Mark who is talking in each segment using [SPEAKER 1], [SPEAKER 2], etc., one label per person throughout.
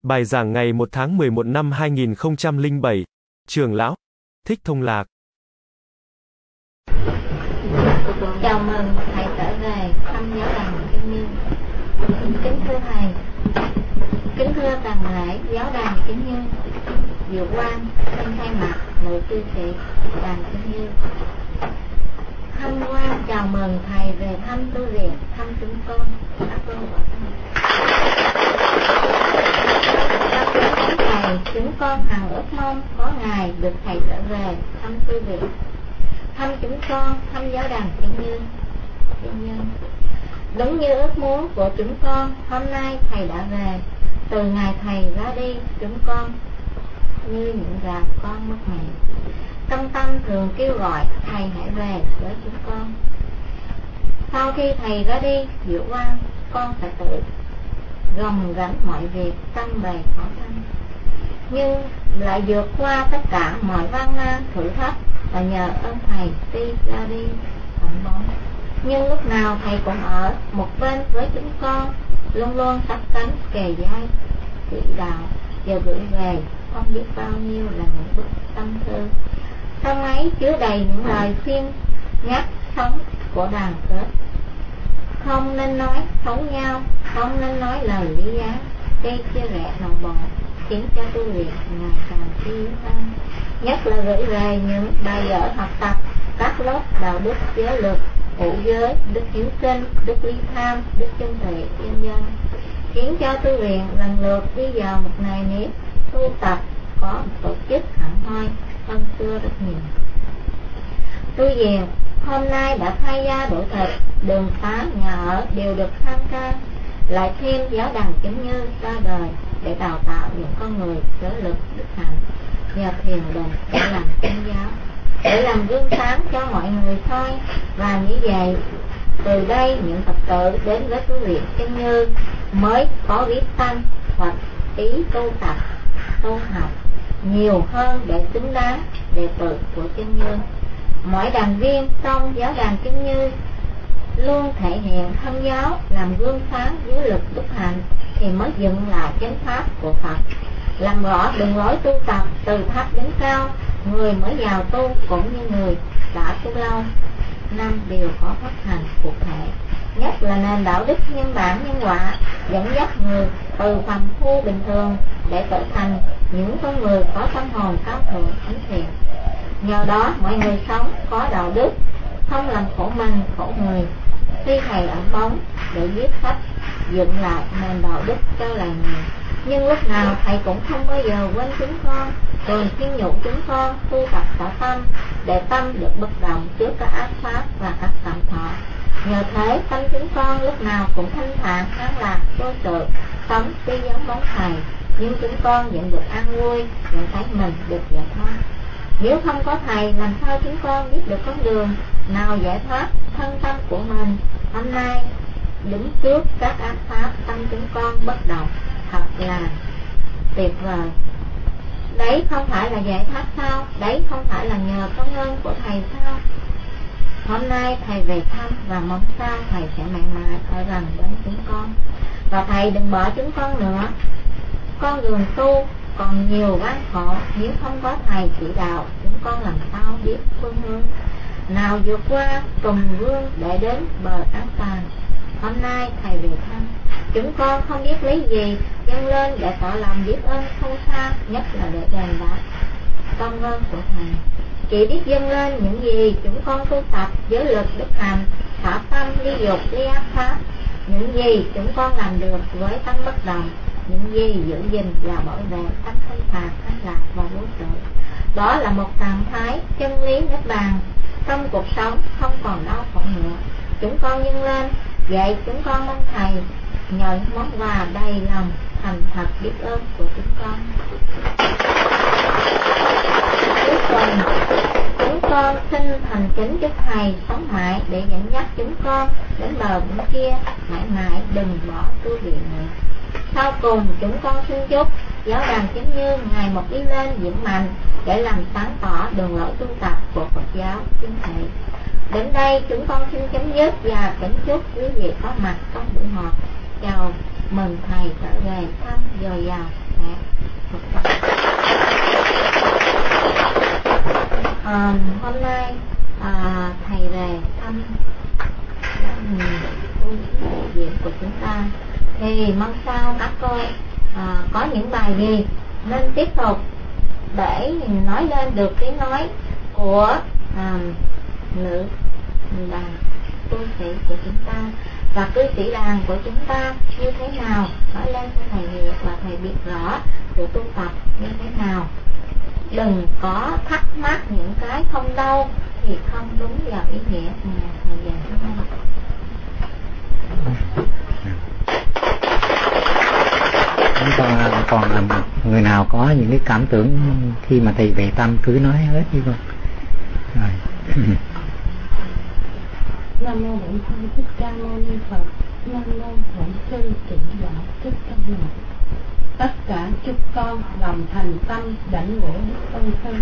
[SPEAKER 1] Bài giảng ngày 1 tháng 11 năm 2007. Trưởng lão Thích Thông Lạc.
[SPEAKER 2] Chào mừng thầy trở về thăm giáo đàn Kim Như. Kính thưa thầy, kính thưa toàn thể giáo đàn Kim Như, Diệu Quang xin thay mặt nữ cư sĩ đàn Kim Như thăm quan chào mừng thầy về thăm tu viện, thăm chúng con. Thầy, chúng con hằng ước mong có ngày được thầy trở về thăm tu viện, thăm chúng con, thăm giáo đàn Kim Như. Đúng như ước muốn của chúng con, hôm nay thầy đã về. Từ ngày thầy ra đi, chúng con như những gà con mất mẹ, trong tâm thường kêu gọi thầy hãy về với chúng con. Sau khi thầy ra đi, Diệu Quang, con phải tự gồng gánh mọi việc trăm bề khó khăn, nhưng lại vượt qua tất cả mọi gian nan thử thách và nhờ ơn thầy tuy ra đi tận bóng, nhưng lúc nào thầy cũng ở một bên với chúng con, luôn luôn sát cánh kề vai chỉ đạo và gửi về không biết bao nhiêu là những bức tâm thư. Trong ấy chứa đầy những lời khuyên nhắc sống của đoàn kết. Không nên nói xấu nhau, không nên nói lời lý giá gây chia rẽ nội bộ, khiến cho tu viện ngày càng yếu hơn. Nhất là gửi về những bài vở học tập các lớp đạo đức giới luật, ngũ giới, đức hiếu sinh, đức ly tham, đức chân thệ nhân dân, khiến cho tu viện lần lượt đi vào một nề nếp tu tập có tổ chức hẳn hoi hơn xưa rất nhiều. Tu viện hôm nay đã thay da đổi thịt, đường xá, nhà ở đều được khang trang, lại thêm giáo đàn Kim Như ra đời để đào tạo những con người giới lực đức hạnh, nhờ thiền định để làm chân giáo, để làm gương sáng cho mọi người soi. Và như vậy, từ đây những Phật tử đến với tu viện Kim Như mới có biết tâm hoặc ý tu tập, tu học nhiều hơn để xứng đáng đệ tử của Kim Như. Mỗi đàn viên trong giáo đàn Kim Như luôn thể hiện thân giáo, làm gương sáng dưới lực đức hạnh, thì mới dựng lại chánh pháp của Phật, làm rõ đường lối tu tập từ thấp đến cao. Người mới vào tu cũng như người đã tu lâu, năm điều có phát hành cụ thể, nhất là nền đạo đức nhân bản nhân quả, dẫn dắt người từ phàm phu bình thường để trở thành những con người có tâm hồn cao thượng thánh thiện. Nhờ đó mọi người sống có đạo đức, không làm khổ mình khổ người. Tuy thầy ở bóng để viết sách dựng lại nền đạo đức cho loài người, nhưng lúc nào thầy cũng không bao giờ quên chúng con, thường khuyên nhủ chúng con tu tập tỏ tâm, để tâm được bất động trước các ác pháp và các tạm thọ. Nhờ thế tâm chúng con lúc nào cũng thanh thản, an lạc, vô sự, sống tuy giống bóng thầy, nhưng chúng con vẫn được an vui, nhận thấy mình được giải thoát. Nếu không có thầy, làm sao chúng con biết được con đường nào giải thoát thân tâm của mình? Hôm nay đứng trước các ác pháp, tâm chúng con bất động, thật là tuyệt vời. Đấy không phải là giải thoát sao? Đấy không phải là nhờ công ơn của thầy sao? Hôm nay thầy về thăm và mong sao thầy sẽ mãi mãi ở gần bên chúng con. Và thầy đừng bỏ chúng con nữa. Con đường tu còn nhiều gian khổ, nếu không có thầy chỉ đạo, chúng con làm sao biết phương hướng nào vượt qua tùng vương để đến bờ an toàn. Hôm nay thầy về thăm, chúng con không biết lấy gì dâng lên để tỏ lòng biết ơn sâu xa, nhất là để đền đáp công ơn của thầy. Chỉ biết dâng lên những gì chúng con tu tập giới lực đức hạnh, thả tâm ly dục ly ác pháp, những gì chúng con làm được với tâm bất động, những gì giữ gìn và bảo vệ tâm thanh thản, an lạc và vô sự. Đó là một trạng thái chân lý niết bàn trong cuộc sống, không còn đau khổ nữa. Chúng con dâng lên, vậy chúng con mong thầy nhận món quà đầy lòng thành thật biết ơn của chúng con. Cuối cùng, chúng con xin thành kính chúc thầy sống mãi để dẫn dắt chúng con đến bờ bên kia, mãi mãi đừng bỏ tu viện này. Sau cùng, chúng con xin chúc giáo đàn Kim Như ngày một đi lên vững mạnh để làm sáng tỏ đường lối tu tập của Phật giáo chính thể. Đến đây chúng con xin chấm dứt và kính chúc quý vị có mặt trong buổi họp. Chào mừng thầy trở về thăm dồi dào. sẽ hôm nay thầy về thăm viện của chúng ta thì mong sao các cô có những bài gì nên tiếp tục để nói lên được tiếng nói của nữ đàn tu sĩ của chúng ta và cư sĩ đàn của chúng ta như thế nào, nói lên cho thầy hiểu và thầy biết rõ sự tu tập như thế nào. Đừng có thắc mắc những cái không đâu thì không đúng vào ý nghĩa mà thầy dạy cho con.
[SPEAKER 3] Còn người nào có những cái cảm tưởng khi mà thầy về thăm cứ nói hết đi con. Rồi.
[SPEAKER 4] Nam mô Bổn Sư Thích Ca Mâu Ni Phật. Nam mô Bổn Sư Trưởng Đạo Thích Ca Mâu Ni. Tất cả chúc con lòng thành tâm đảnh lễ Đức Tôn Sư.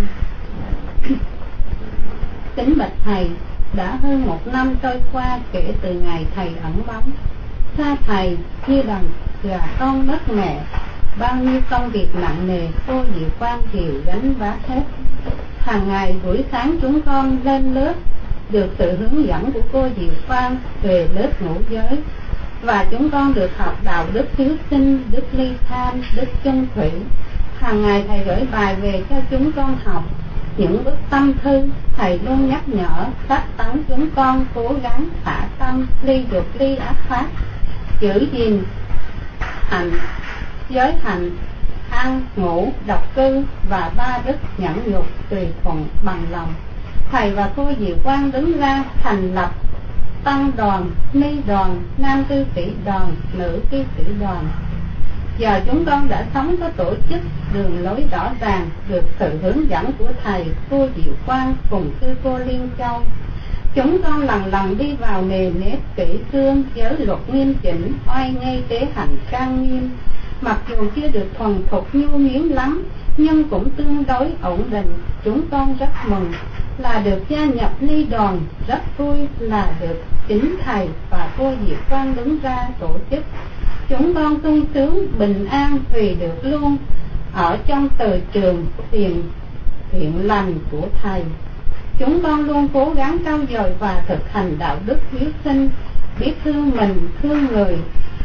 [SPEAKER 4] Kính bạch thầy, đã hơn 1 năm trôi qua kể từ ngày thầy ẩn bóng. Xa thầy như đàn gà con đất mẹ, bao nhiêu công việc nặng nề cô Diệu Quang đều gánh vác hết. Hàng ngày buổi sáng chúng con lên lớp được sự hướng dẫn của cô Diệu Quang về lớp ngũ giới, và chúng con được học đạo đức hiếu sinh, đức ly tham, đức chân thủy. Hàng ngày thầy gửi bài về cho chúng con học. Những bức tâm thư thầy luôn nhắc nhở phát tán chúng con cố gắng xả tâm, ly dục ly ác pháp, giữ gìn hạnh, giới hạnh, ăn ngủ độc cư và 3 đức nhẫn nhục tùy thuận bằng lòng. Thầy và cô Diệu Quang đứng ra thành lập tăng đoàn, ni đoàn, nam cư sĩ đoàn, nữ cư sĩ đoàn. Giờ chúng con đã sống có tổ chức, đường lối rõ ràng, được sự hướng dẫn của thầy, cô Diệu Quang cùng sư cô Liên Châu. Chúng con lần lần đi vào nề nếp kỹ cương, giới luật nghiêm chỉnh, oai nghi tế hạnh trang nghiêm. Mặc dù chưa được thuần thục nhu nhuyễn lắm, nhưng cũng tương đối ổn định. Chúng con rất mừng là được gia nhập ni đoàn, rất vui là được chính thầy và cô Diệu Quang đứng ra tổ chức. Chúng con sung sướng bình an vì được luôn ở trong từ trường thiện lành của thầy. Chúng con luôn cố gắng trau dồi và thực hành đạo đức hiếu sinh, biết thương mình, thương người,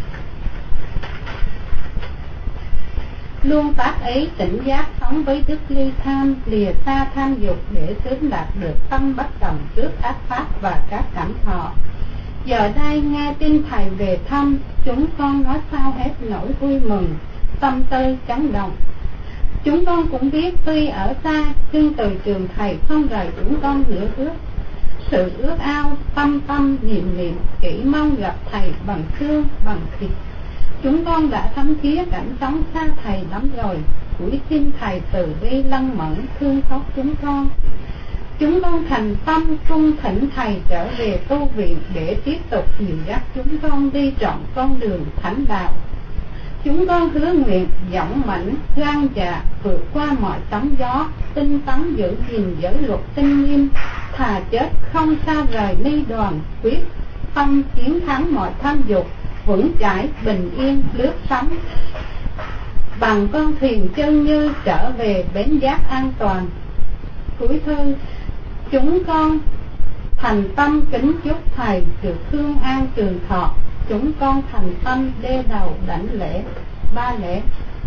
[SPEAKER 4] luôn tác ý tỉnh giác sống với đức ly tham, lìa xa tham dục để sớm đạt được tâm bất động trước ác pháp và các cảm thọ. Giờ đây nghe tin thầy về thăm, chúng con nói sao hết nỗi vui mừng, tâm tư chấn động. Chúng con cũng biết tuy ở xa, nhưng từ trường thầy không rời chúng con nữa ước. Sự ước ao, tâm niệm chỉ mong gặp thầy bằng xương, bằng thịt. Chúng con đã thấm thía cảnh sống xa thầy lắm rồi, cúi xin thầy từ bi lân mẫn thương xót chúng con. Chúng con thành tâm cung thỉnh thầy trở về tu viện để tiếp tục dìu dắt chúng con đi trọn con đường thánh đạo. Chúng con hứa nguyện dũng mãnh, gan dạ vượt qua mọi sóng gió, tinh tấn giữ gìn giới luật tinh nghiêm, thà chết không xa rời ni đoàn, quyết tâm chiến thắng mọi tham dục, vững chãi bình yên lướt sóng. Bằng con thuyền chân như trở về bến giác an toàn. Cuối thư, chúng con thành tâm kính chúc thầy được hương an trường thọ. Chúng con thành tâm đê đầu đảnh lễ 3 lễ.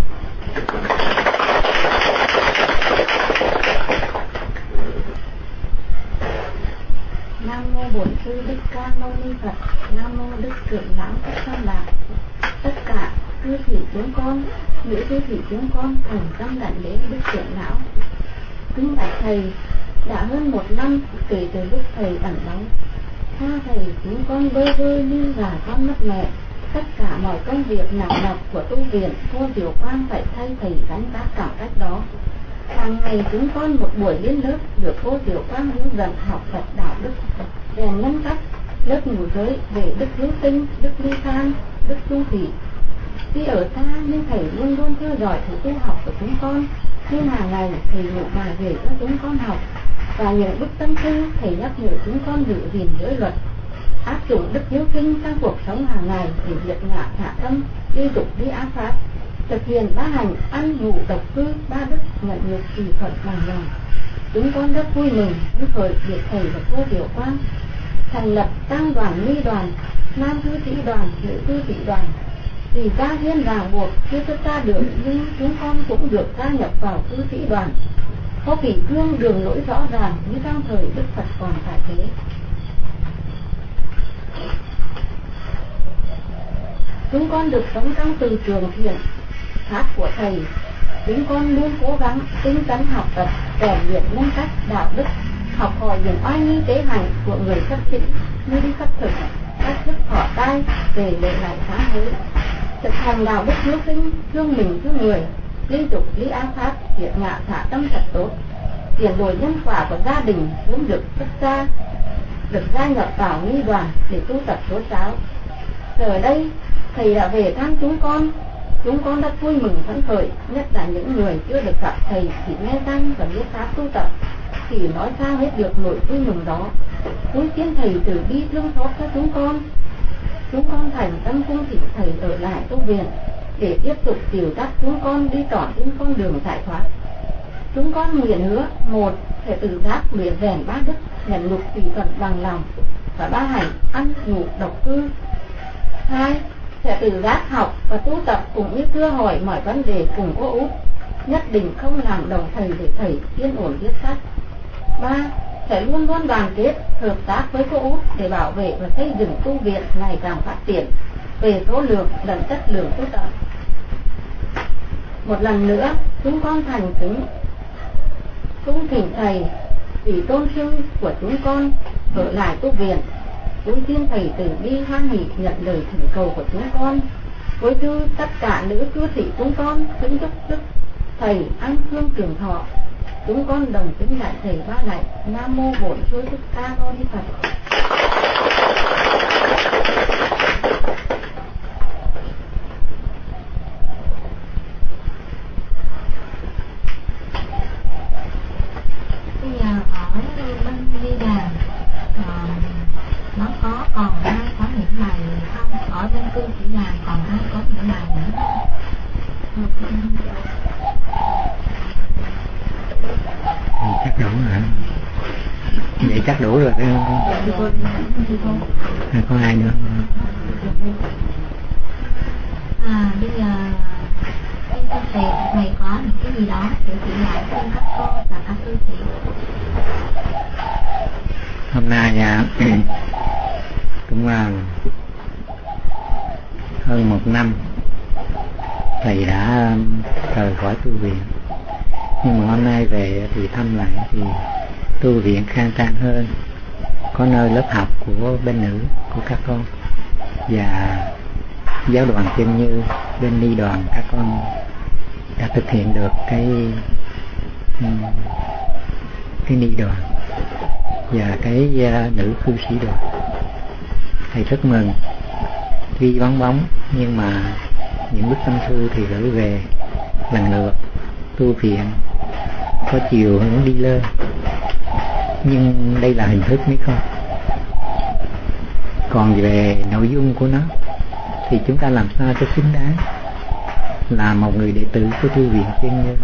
[SPEAKER 2] Nam mô Bổn Sư Thích Ca Mâu Ni Phật. Nam mô Đức Trưởng Lão Thích Ca Đạt. Tất cả cư sĩ chúng con, nữ cư sĩ chúng con thành tâm đảnh lễ Đức Trưởng Lão. Kính bạch thầy, đã hơn 1 năm kể từ lúc thầy ẩn bóng. Xa thầy chúng con bơ vơ như gà con mất mẹ. Tất cả mọi công việc nặng nhọc của tu viện, cô Diệu Quang phải thay thầy gánh vác cảm cách đó. Hàng ngày chúng con một buổi lên lớp được cô Diệu Quang hướng dẫn học Phật đạo đức, rèn nhân cách, lớp ngũ giới về đức hiếu sinh, đức ly tham, đức trung thủy. Tuy ở xa nhưng thầy luôn luôn theo dõi thầy tu học của chúng con, nên hàng ngày thầy ngủ bài về cho chúng con học, và những bức tâm thư thầy nhắc nhở chúng con giữ gìn giới luật, áp dụng đức hiếu sinh trong cuộc sống hàng ngày để diệt ngã hạ tâm, đi dục đi ác pháp.
[SPEAKER 4] thực hiện ba hành ăn ngủ độc cư, ba đức nhận nhục tùy thuận bằng lòng. Chúng con rất vui mừng với khởi được thầy và cô Tiểu Quang thành lập tăng đoàn, ly đoàn, nam cư sĩ đoàn, nữ cư sĩ đoàn. Vì gia hiên ràng buộc chưa xuất ra được, nhưng chúng con cũng được gia nhập vào cư sĩ đoàn, có kỷ cương đường lối rõ ràng như trong thời Đức Phật còn tại thế. Chúng con được sống trong từ trường thiện pháp của thầy. Chúng con luôn cố gắng tinh tấn học tập, rèn luyện nhân cách đạo đức, học hỏi những oai nghi tế hạnh của người khất sĩ như đi khất thực, cách thức thọ tai về lệ lại xã hội, thực hành đạo đức hiếu sinh, thương mình thương người, liên tục lý ác pháp, thiện ngạ thả tâm thật tốt, tiền đổi nhân quả của gia đình cũng được xuất ra, được gia nhập vào nghi đoàn để tu tập số giáo. Giờ đây thầy đã về thăm chúng con rất vui mừng phấn khởi, nhất là những người chưa được gặp thầy chỉ nghe danh và biết pháp tu tập thì nói sao hết được nỗi vui mừng đó. Cúi xin thầy từ bi thương xót cho chúng con thành tâm cung thỉnh thầy ở lại tu viện để tiếp tục dìu dắt chúng con đi trọn trên con đường giải thoát. Chúng con nguyện hứa: một, sẽ tự giác luyện rèn ba đức nhận nhục tùy thuận bằng lòng và ba hành ăn ngủ độc cư. Hai, sẽ tự giác học và tu tập cũng như thưa hỏi mọi vấn đề cùng cô Út, nhất định không làm đồng thầy để thầy yên ổn viết sách. Ba, sẽ luôn luôn đoàn kết hợp tác với cô Út để bảo vệ và xây dựng tu viện ngày càng phát triển về số lượng lẫn chất lượng tu tập. Một lần nữa chúng con thành kính cung thỉnh thầy vì tôn sư của chúng con ở lại tu viện. Cúi xin thầy từ bi hoan hỷ nhận lời thỉnh cầu của chúng con. Với tư tất cả nữ cư sĩ chúng con kính chúc sức thầy an khương trường thọ. Chúng con đồng kính lại thầy ba lại. Nam mô Bổn Sư Thích Ca Mâu Ni Phật.
[SPEAKER 2] Bây giờ hỏi bên đi đàn nó còn ai có những bài không? Ở bên cư sĩ đàn còn ai có những bài nữa?
[SPEAKER 3] Chắc đủ rồi. Vậy chắc đủ rồi phải không? Hay có ai nữa?
[SPEAKER 2] Bây giờ thầy có những cái gì đó để chỉ lại cho các cô và các cư sĩ.
[SPEAKER 3] Hôm nay cũng hơn 1 năm thầy đã rời khỏi tu viện, nhưng mà hôm nay về thì thăm lại thì tu viện khang trang hơn, có nơi lớp học của bên nữ của các con và giáo đoàn Chân Như bên ni đoàn các con đã thực hiện được cái ni đoàn và cái nữ cư sĩ đoàn. Thầy rất mừng, tuy vắng bóng nhưng mà những bức tâm thư thì gửi về lần lượt. Tu viện có chiều hướng đi lên, nhưng đây là hình thức mấy con. Còn về nội dung của nó thì chúng ta làm sao cho xứng đáng là một người đệ tử của tu viện Chân Như.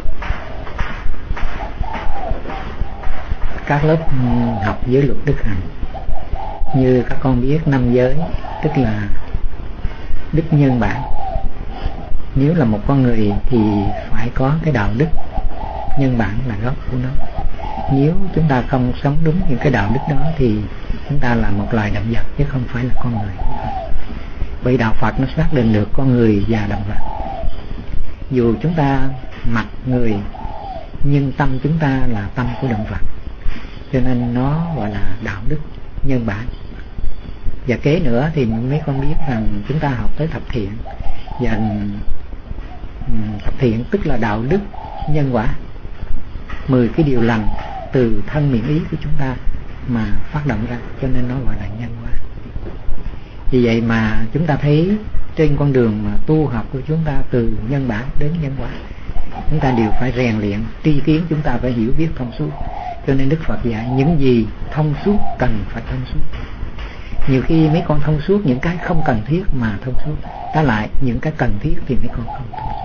[SPEAKER 3] Các lớp học giới luật đức hạnh, như các con biết 5 giới, tức là đức nhân bản. Nếu là một con người thì phải có cái đạo đức nhân bản là gốc của nó. Nếu chúng ta không sống đúng những cái đạo đức đó thì chúng ta là một loài động vật chứ không phải là con người. Bởi đạo Phật nó xác định được con người và động vật. Dù chúng ta mặc người nhưng tâm chúng ta là tâm của động vật, cho nên nó gọi là đạo đức nhân bản. Và kế nữa thì mấy con biết rằng chúng ta học tới thập thiện, và thập thiện tức là đạo đức nhân quả, 10 cái điều lành từ thân miệng ý của chúng ta mà phát động ra, cho nên nó gọi là nhân quả. Vì vậy mà chúng ta thấy trên con đường mà tu học của chúng ta từ nhân bản đến nhân quả, chúng ta đều phải rèn luyện tri kiến, chúng ta phải hiểu biết thông suốt. Cho nên Đức Phật dạy những gì thông suốt cần phải thông suốt. Nhiều khi mấy con thông suốt những cái không cần thiết mà thông suốt, ta lại những cái cần thiết thì mấy con không thông suốt.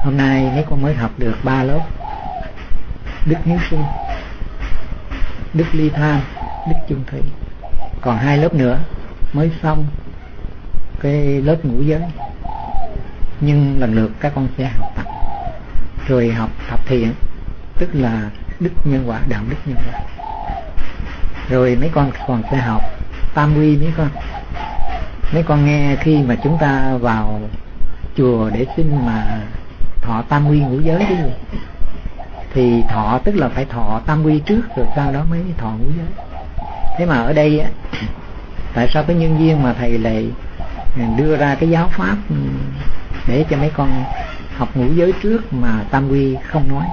[SPEAKER 3] Hôm nay mấy con mới học được 3 lớp: đức hiếu sinh, đức ly tham, đức chung thủy. Còn 2 lớp nữa mới xong cái lớp ngũ giới. Nhưng lần lượt các con sẽ học tập, rồi học thập thiện, tức là đức nhân quả, đạo đức nhân quả. Rồi mấy con còn sẽ học tam quy. Mấy con nghe khi mà chúng ta vào chùa để xin mà thọ tam quy ngũ giới cái gì, thì thọ tức là phải thọ tam quy trước rồi sau đó mới thọ ngũ giới. Thế mà ở đây tại sao cái nhân duyên mà thầy lại đưa ra cái giáo pháp để cho mấy con học ngũ giới trước mà tam quy không nói?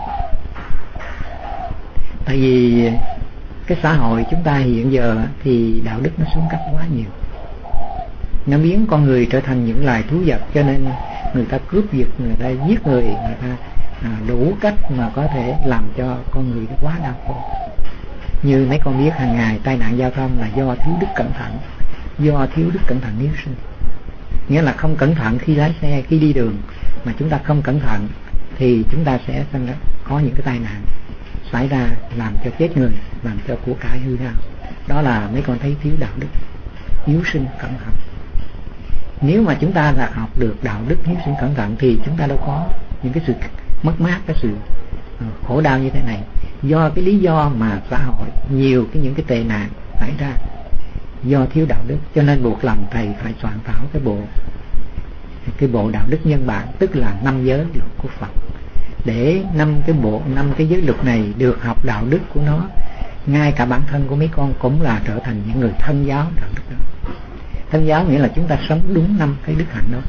[SPEAKER 3] Tại vì cái xã hội chúng ta hiện giờ thì đạo đức nó xuống cấp quá nhiều, nó biến con người trở thành những loài thú vật, cho nên người ta cướp giật, người ta giết người ta đủ cách mà có thể làm cho con người quá đau khổ. Như mấy con biết hàng ngày tai nạn giao thông là do thiếu đức cẩn thận, do thiếu đức cẩn thận hiếu sinh. Nghĩa là không cẩn thận khi lái xe, khi đi đường mà chúng ta không cẩn thận thì chúng ta sẽ có những cái tai nạn xảy ra, làm cho chết người, làm cho của cải hư hao. Đó là mấy con thấy thiếu đạo đức hiếu sinh cẩn thận. Nếu mà chúng ta là học được đạo đức hiếu sinh cẩn thận thì chúng ta đâu có những cái sự mất mát, cái sự khổ đau như thế này. Do cái lý do mà xã hội nhiều những cái tệ nạn xảy ra do thiếu đạo đức, cho nên buộc lòng thầy phải soạn thảo cái bộ đạo đức nhân bản, tức là 5 giới luật của Phật, để 5 cái giới luật này được học đạo đức của nó. Ngay cả bản thân của mấy con cũng là trở thành những người thân giáo đạo đức đó. Thân giáo nghĩa là chúng ta sống đúng 5 cái đức hạnh đó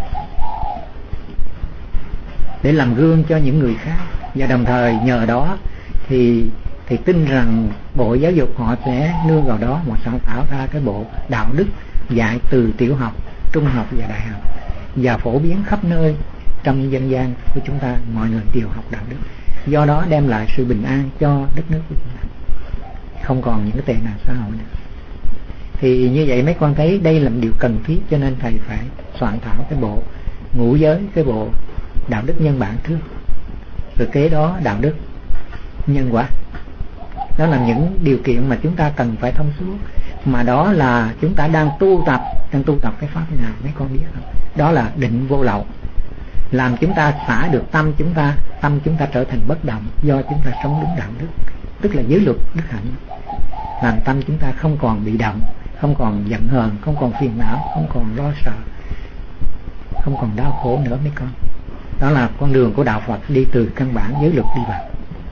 [SPEAKER 3] để làm gương cho những người khác, và đồng thời nhờ đó thì tin rằng Bộ Giáo dục họ sẽ nương vào đó mà soạn thảo ra cái bộ đạo đức dạy từ tiểu học, trung học và đại học, và phổ biến khắp nơi trong dân gian của chúng ta, mọi người đều học đạo đức. Do đó đem lại sự bình an cho đất nước của chúng ta, không còn những cái tệ nạn xã hội nữa. Thì như vậy mấy con thấy đây là một điều cần thiết, cho nên thầy phải soạn thảo cái bộ ngũ giới, cái bộ đạo đức nhân bản trước, rồi kế đó đạo đức nhân quả. Đó là những điều kiện mà chúng ta cần phải thông suốt, mà đó là chúng ta đang tu tập cái pháp nào mấy con biết không? Đó là định vô lậu, làm chúng ta xả được tâm chúng ta trở thành bất động, do chúng ta sống đúng đạo đức, tức là giới luật đức hạnh, làm tâm chúng ta không còn bị động, không còn giận hờn, không còn phiền não, không còn lo sợ, không còn đau khổ nữa mấy con. Đó là con đường của đạo Phật, đi từ căn bản giới luật đi vào.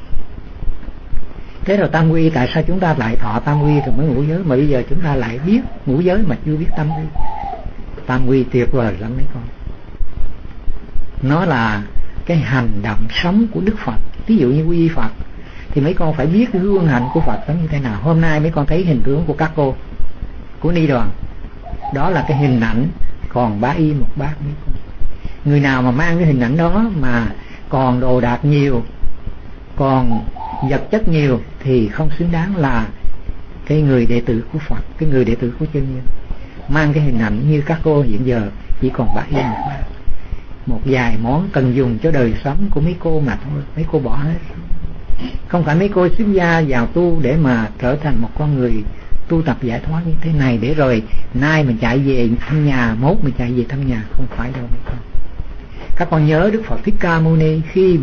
[SPEAKER 3] Thế rồi tam quy, tại sao chúng ta lại thọ tam quy rồi mới ngũ giới, mà bây giờ chúng ta lại biết ngũ giới mà chưa biết tam quy? Tam quy tuyệt vời lắm mấy con. Nó là cái hành động sống của Đức Phật. Ví dụ như quy y Phật thì mấy con phải biết cái gương hạnh của Phật nó như thế nào. Hôm nay mấy con thấy hình tướng của các cô, của Ni Đoàn, đó là cái hình ảnh còn bá y một bát mấy con. Người nào mà mang cái hình ảnh đó mà còn đồ đạc nhiều, còn vật chất nhiều thì không xứng đáng là cái người đệ tử của Phật, cái người đệ tử của chân nhân. Mang cái hình ảnh như các cô hiện giờ chỉ còn bá y một bát, một vài món cần dùng cho đời sống của mấy cô mà thôi, mấy cô bỏ hết. Không phải mấy cô xuất gia vào tu để mà trở thành một con người tu tập giải thoát như thế này, để rồi nay mình chạy về thăm nhà, mốt mình chạy về thăm nhà. Không phải đâu mấy con. Các con nhớ Đức Phật Thích Ca Mâu Ni khi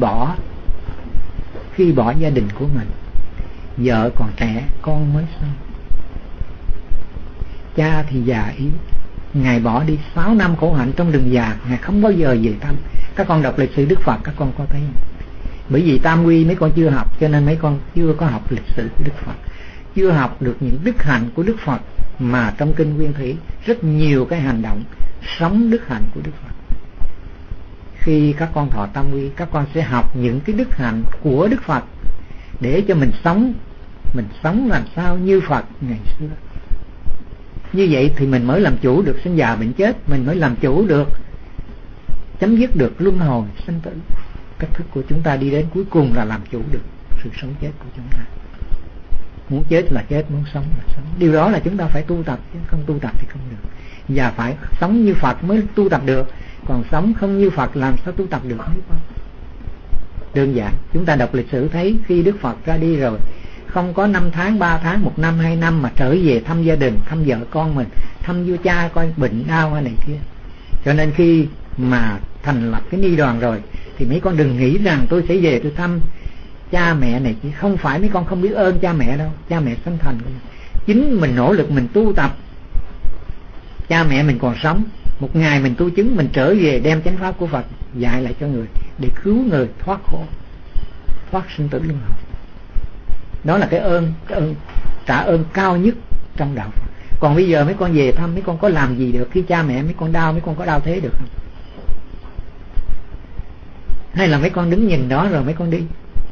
[SPEAKER 3] bỏ gia đình của mình, vợ còn trẻ, con mới sinh, cha thì già yếu, Ngài bỏ đi 6 năm khổ hạnh trong rừng già, Ngài không bao giờ về thăm. Các con đọc lịch sử Đức Phật, các con có thấy không? Bởi vì tam quy mấy con chưa học, cho nên mấy con chưa có học lịch sử của Đức Phật, chưa học được những đức hạnh của Đức Phật. Mà trong kinh Nguyên Thủy rất nhiều cái hành động sống đức hạnh của Đức Phật. Khi các con thọ tam quy, các con sẽ học những cái đức hạnh của Đức Phật để cho mình sống làm sao như Phật ngày xưa. Như vậy thì mình mới làm chủ được sinh già bệnh chết, mình mới làm chủ được, chấm dứt được luân hồi sinh tử. Cách thức của chúng ta đi đến cuối cùng là làm chủ được sự sống chết của chúng ta. Muốn chết là chết, muốn sống là sống. Điều đó là chúng ta phải tu tập, chứ không tu tập thì không được. Và phải sống như Phật mới tu tập được. Còn sống không như Phật làm sao tu tập được mấy con? Đơn giản, chúng ta đọc lịch sử thấy khi Đức Phật ra đi rồi, không có 5 tháng, 3 tháng, 1 năm, 2 năm mà trở về thăm gia đình, thăm vợ con mình, thăm vua cha coi bệnh đau hay này kia. Cho nên khi mà thành lập cái ni đoàn rồi thì mấy con đừng nghĩ rằng tôi sẽ về tôi thăm cha mẹ này, chứ không phải mấy con không biết ơn cha mẹ đâu. Cha mẹ sanh thành, chính mình nỗ lực mình tu tập, cha mẹ mình còn sống, một ngày mình tu chứng, mình trở về đem chánh pháp của Phật dạy lại cho người để cứu người thoát khổ, thoát sinh tử luân hồi. Đó là cái ơn trả ơn cao nhất trong đạo Phật. Còn bây giờ mấy con về thăm, mấy con có làm gì được? Khi cha mẹ mấy con đau, mấy con có đau thế được không? Hay là mấy con đứng nhìn đó rồi mấy con đi?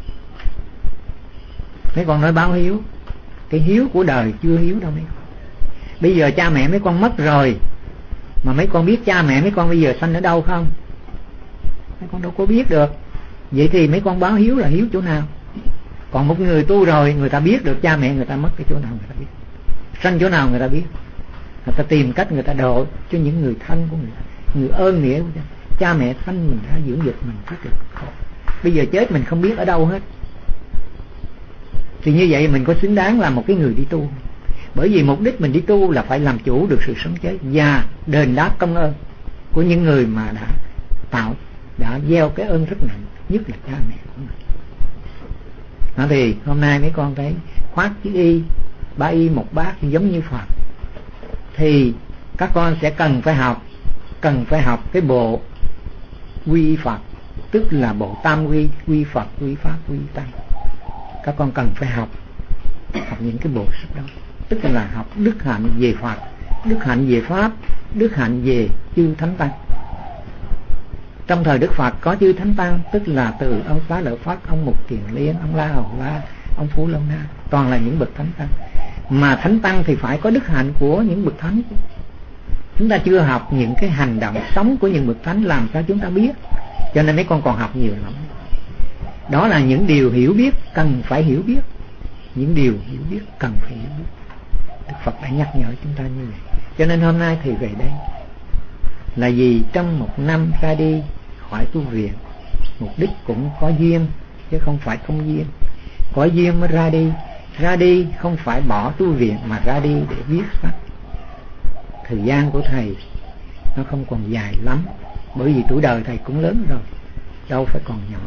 [SPEAKER 3] Mấy con nói báo hiếu, cái hiếu của đời chưa hiếu đâu mấy con. Bây giờ cha mẹ mấy con mất rồi mà mấy con biết cha mẹ mấy con bây giờ sanh ở đâu không? Mấy con đâu có biết được. Vậy thì mấy con báo hiếu là hiếu chỗ nào? Còn một người tu rồi, người ta biết được cha mẹ người ta mất cái chỗ nào người ta biết, sanh chỗ nào người ta biết. Người ta tìm cách người ta độ cho những người thân của người ta, người ơn nghĩa của cha mẹ sanh mình ra dưỡng dục mình rất là khổ. Bây giờ chết mình không biết ở đâu hết. Thì như vậy mình có xứng đáng là một cái người đi tu. Bởi vì mục đích mình đi tu là phải làm chủ được sự sống chết và đền đáp công ơn của những người mà đã gieo cái ơn rất nặng, nhất là cha mẹ của mình. Đó thì hôm nay mấy con thấy khoác chiếc y, 3 y 1 bát giống như Phật, thì các con sẽ cần phải học cái bộ quy Phật, tức là bộ tam quy, quy Phật, quy Pháp, quy Tăng. Các con cần phải học những cái bộ sách đó, tức là học đức hạnh về Phật, đức hạnh về Pháp, đức hạnh về chư Thánh Tăng. Trong thời Đức Phật có chư Thánh Tăng, tức là từ ông Xá Lợi Phất, ông Mục Kiền Liên, ông La Hầu La, ông Phú Lâu Na, toàn là những bậc Thánh Tăng. Mà Thánh Tăng thì phải có đức hạnh của những bậc Thánh. Chúng ta chưa học những cái hành động sống của những bậc Thánh, làm sao chúng ta biết? Cho nên mấy con còn học nhiều lắm. Đó là những điều hiểu biết, cần phải hiểu biết. Những điều hiểu biết, cần phải hiểu biết. Đức Phật đã nhắc nhở chúng ta như vậy. Cho nên hôm nay thầy về đây là vì trong một năm ra đi khỏi tu viện, mục đích cũng có duyên chứ không phải không duyên. Có duyên mới ra đi. Ra đi không phải bỏ tu viện mà ra đi để viết sách. Thời gian của thầy nó không còn dài lắm, bởi vì tuổi đời thầy cũng lớn rồi, đâu phải còn nhỏ.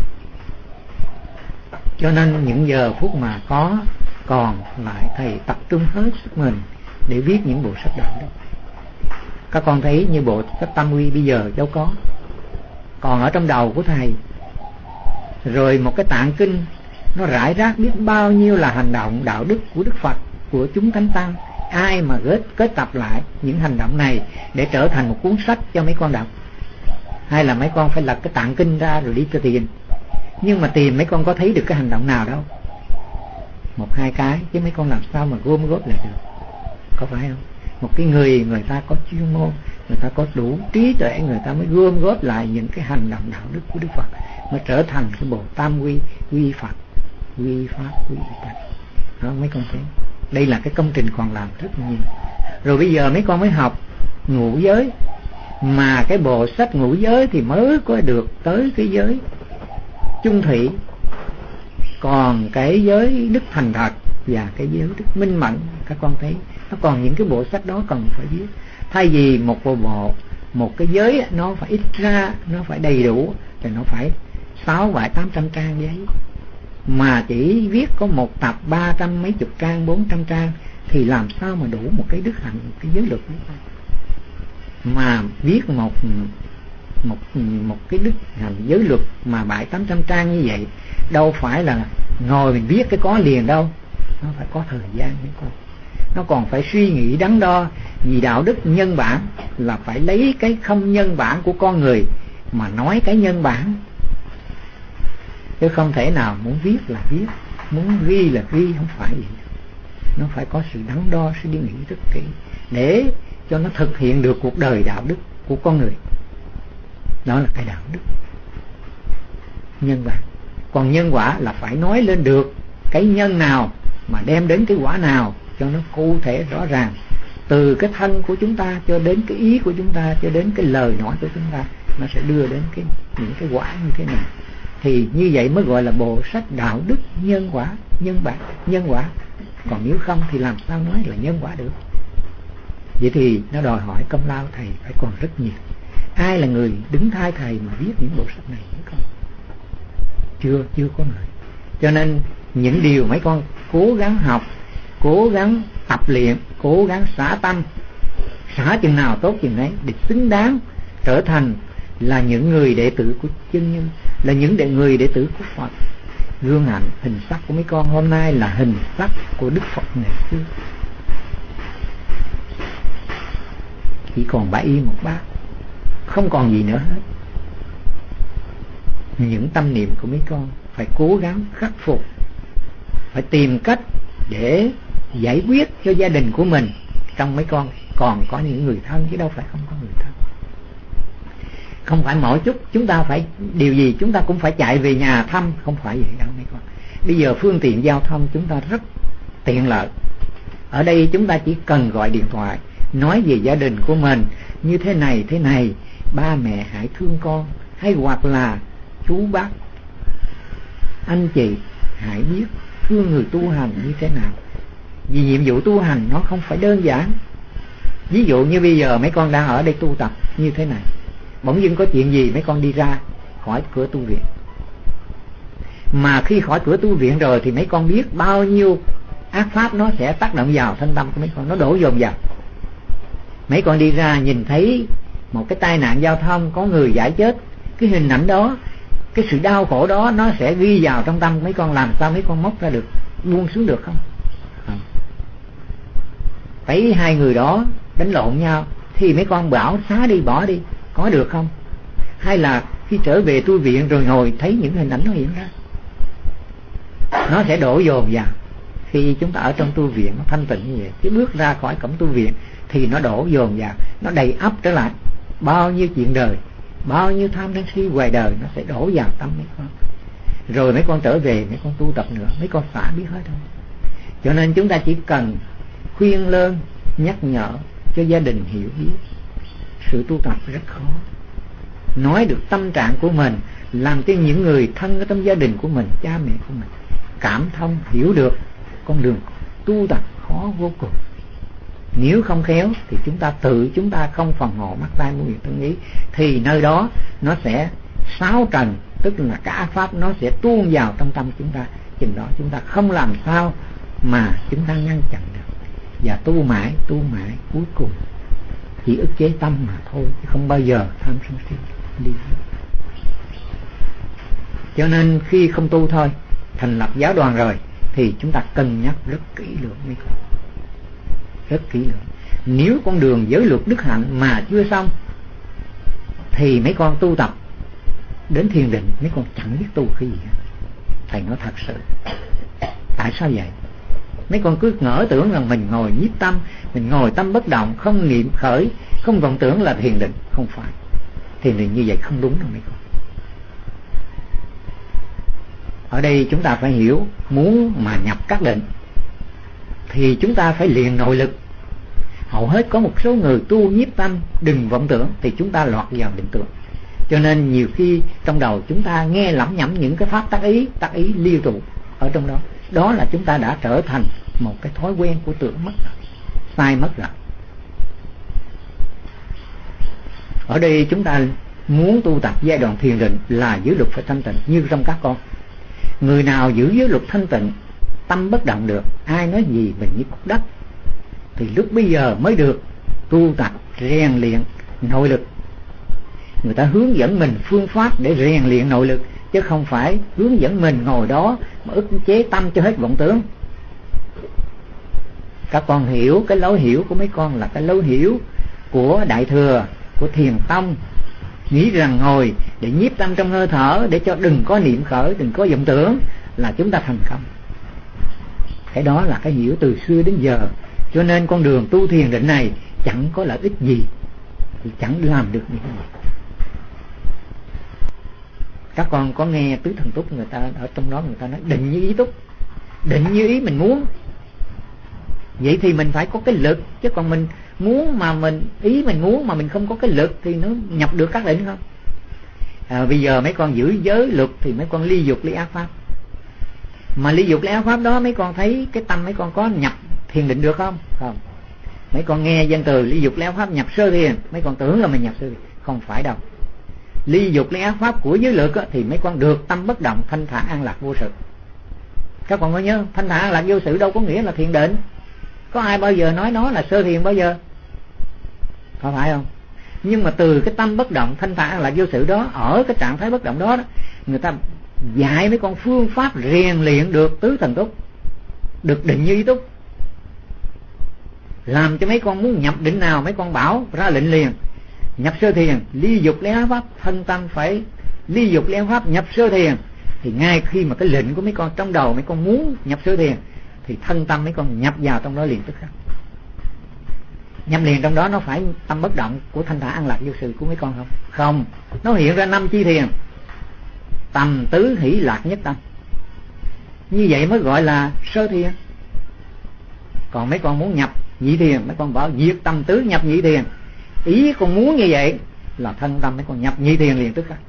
[SPEAKER 3] Cho nên những giờ phút mà còn lại, thầy tập trung hết sức mình để viết những bộ sách đạo đức. Các con thấy như bộ sách Tam Quy bây giờ đâu có, còn ở trong đầu của thầy. Rồi một cái tạng kinh nó rải rác biết bao nhiêu là hành động đạo đức của Đức Phật, của chúng Thánh Tăng. Ai mà kết tập lại những hành động này để trở thành một cuốn sách cho mấy con đọc? Hay là mấy con phải lật cái tạng kinh ra rồi đi cho tiền? Nhưng mà tìm mấy con có thấy được cái hành động nào đâu, 1-2 cái, chứ mấy con làm sao mà gom góp lại được? Có phải không? Một cái người ta có chuyên môn, người ta có đủ trí tuệ, người ta mới gom góp lại những cái hành động đạo đức của Đức Phật, mới trở thành cái bộ tam quy, quy Phật, quy Pháp, quy Tăng. Đó, mấy con thấy đây là cái công trình còn làm rất nhiều. Rồi bây giờ mấy con mới học ngũ giới, mà cái bộ sách ngũ giới thì mới có được tới cái giới chung thủy. Còn cái giới đức thành thật và cái giới đức minh mẫn, các con thấy nó còn những cái bộ sách đó cần phải viết. Thay vì một cái giới nó phải ít ra, nó phải đầy đủ, thì nó phải 600-800 trang giấy, mà chỉ viết có một tập 300 mấy chục trang, 400 trang, thì làm sao mà đủ một cái đức hạnh, một cái giới luật. Mà viết một cái đức hạnh giới luật mà 700-800 trang như vậy, đâu phải là ngồi mình viết cái có liền đâu. Nó phải có thời gian mới có. Nó còn phải suy nghĩ đắn đo. Vì đạo đức nhân bản là phải lấy cái không nhân bản của con người mà nói cái nhân bản, chứ không thể nào muốn viết là viết, muốn ghi là ghi, không phải vậy. Nó phải có sự đắn đo, suy nghĩ rất kỹ để cho nó thực hiện được cuộc đời đạo đức của con người. Đó là cái đạo đức nhân bản. Còn nhân quả là phải nói lên được cái nhân nào mà đem đến cái quả nào cho nó cụ thể rõ ràng, từ cái thân của chúng ta cho đến cái ý của chúng ta, cho đến cái lời nói của chúng ta, nó sẽ đưa đến những cái quả như thế nào. thì như vậy mới gọi là bộ sách đạo đức nhân quả, nhân quả. Còn nếu không thì làm sao nói là nhân quả được? Vậy thì nó đòi hỏi công lao thầy phải còn rất nhiều. Ai là người đứng thay thầy mà viết những bộ sách này mấy con? Chưa có người. Cho nên những điều mấy con cố gắng học, cố gắng tập luyện, cố gắng xả tâm, xả chừng nào tốt chừng ấy, để xứng đáng trở thành là những người đệ tử của chân nhân, là những người đệ tử của Phật. Gương hạnh hình sắc của mấy con hôm nay là hình sắc của Đức Phật ngày xưa. Chỉ còn 7 y 1 bát, không còn gì nữa hết. Những tâm niệm của mấy con phải cố gắng khắc phục, phải tìm cách để giải quyết cho gia đình của mình. Trong mấy con còn có những người thân, chứ đâu phải không có người thân. Không phải mỗi chút chúng ta phải điều gì chúng ta cũng phải chạy về nhà thăm, không phải vậy đâu mấy con. Bây giờ phương tiện giao thông chúng ta rất tiện lợi. Ở đây chúng ta chỉ cần gọi điện thoại, nói về gia đình của mình như thế này, ba mẹ hãy thương con, hay hoặc là chú bác, anh chị hãy biết thương người tu hành như thế nào. Vì nhiệm vụ tu hành nó không phải đơn giản. Ví dụ như bây giờ mấy con đang ở đây tu tập như thế này, bỗng dưng có chuyện gì mấy con đi ra khỏi cửa tu viện. Mà khi khỏi cửa tu viện rồi thì mấy con biết bao nhiêu ác pháp nó sẽ tác động vào thân tâm của mấy con, nó đổ dồn vào. Mấy con đi ra nhìn thấy một cái tai nạn giao thông, có người giải chết, cái hình ảnh đó, cái sự đau khổ đó nó sẽ ghi vào trong tâm mấy con. Làm sao mấy con móc ra được, buông xuống được không? Thấy hai người đó đánh lộn nhau thì mấy con bảo xá đi, bỏ đi, có được không? Hay là khi trở về tu viện rồi ngồi thấy những hình ảnh nó hiện ra, nó sẽ đổ dồn vào. Khi chúng ta ở trong tu viện nó thanh tịnh như vậy, cái bước ra khỏi cổng tu viện thì nó đổ dồn vào, nó đầy ắp trở lại bao nhiêu chuyện đời, bao nhiêu tham sân si ngoài đời, nó sẽ đổ vào tâm mấy con. Rồi mấy con trở về, mấy con tu tập nữa, mấy con xả biết hết thôi. Cho nên chúng ta chỉ cần khuyên lơn, nhắc nhở cho gia đình hiểu biết. Sự tu tập rất khó. Nói được tâm trạng của mình, làm cho những người thân ở trong gia đình của mình, cha mẹ của mình cảm thông, hiểu được con đường tu tập khó vô cùng. Nếu không khéo thì chúng ta không phòng hộ mắt tai mũi miệng thân ý, thì nơi đó nó sẽ xáo trần, tức là cả pháp nó sẽ tuôn vào trong tâm chúng ta. Chừng đó chúng ta không làm sao mà chúng ta ngăn chặn được. Và tu mãi cuối cùng chỉ ức chế tâm mà thôi, chứ không bao giờ tham sân si đi. Cho nên khi không tu thôi, thành lập giáo đoàn rồi thì chúng ta cân nhắc rất kỹ lưỡng mấy con, rất kỹ lưỡng. Nếu con đường giới luật đức hạnh mà chưa xong thì mấy con tu tập đến thiền định, mấy con chẳng biết tu cái gì hết. Thầy nói thật sự. Tại sao vậy? Mấy con cứ ngỡ tưởng rằng mình ngồi nhiếp tâm, mình ngồi tâm bất động, không niệm khởi, không vọng tưởng là thiền định. Không phải. Thiền định như vậy không đúng đâu mấy con. Ở đây chúng ta phải hiểu, muốn mà nhập các định thì chúng ta phải luyện nội lực. Hầu hết có một số người tu nhiếp tâm, đừng vọng tưởng, thì chúng ta lọt vào định tưởng. Cho nên nhiều khi trong đầu chúng ta nghe lẩm nhẩm những cái pháp tác ý liên tục ở trong đó. Đó là chúng ta đã trở thành một cái thói quen của tưởng mất rồi, sai mất rồi. Ở đây chúng ta muốn tu tập giai đoạn thiền định là giữ luật phải thanh tịnh như trong các con. Người nào giữ giới luật thanh tịnh, tâm bất động được, ai nói gì mình như cục đất, thì lúc bây giờ mới được tu tập rèn luyện nội lực. Người ta hướng dẫn mình phương pháp để rèn luyện nội lực, chứ không phải hướng dẫn mình ngồi đó mà ức chế tâm cho hết vọng tưởng. Các con hiểu cái lối hiểu của mấy con là cái lối hiểu của Đại Thừa, của Thiền Tông, nghĩ rằng ngồi để nhiếp tâm trong hơi thở, để cho đừng có niệm khởi, đừng có vọng tưởng là chúng ta thành công. Cái đó là cái hiểu từ xưa đến giờ. Cho nên con đường tu thiền định này chẳng có lợi ích gì, thì chẳng làm được như thế này. Các con có nghe tứ thần túc người ta ở trong đó người ta nói định như ý túc, định như ý mình muốn. Vậy thì mình phải có cái lực, chứ còn mình muốn mà ý mình muốn mà mình không có cái lực thì nó nhập được các định không? Bây giờ mấy con giữ giới luật thì mấy con ly dục ly ác pháp. Mà ly dục ly ác pháp đó mấy con thấy cái tâm mấy con có nhập thiền định được không? Không. Mấy con nghe danh từ ly dục ly ác pháp nhập sơ thiền, mấy con tưởng là mình nhập sơ thiền. Không phải đâu. Ly dục ly ác pháp của giới luật thì mấy con được tâm bất động, thanh thản an lạc vô sự. Các con có nhớ thanh thản an lạc vô sự đâu có nghĩa là thiền định. Có ai bao giờ nói nó là sơ thiền bao giờ? Có phải không? Nhưng mà từ cái tâm bất động, thanh thản an lạc vô sự đó, ở cái trạng thái bất động đó, người ta dạy mấy con phương pháp rèn luyện được tứ thần túc, được định như ý túc, làm cho mấy con muốn nhập định nào mấy con bảo ra lệnh liền. Nhập sơ thiền, ly dục ly ác pháp, thân tâm phải ly dục ly ác pháp, nhập sơ thiền. Thì ngay khi mà cái lệnh của mấy con trong đầu mấy con muốn nhập sơ thiền thì thân tâm mấy con nhập vào trong đó liền tức khắc. Nhập liền trong đó nó phải tâm bất động của thanh thản an lạc vô sự của mấy con không? Không, nó hiện ra 5 chi thiền, tầm tứ hỷ lạc nhất tâm. Như vậy mới gọi là sơ thiền. Còn mấy con muốn nhập nhị thiền, mấy con bảo diệt tâm tứ nhập nhị thiền. Ý con muốn như vậy là thân tâm mấy con nhập nhị thiền liền tức khắc.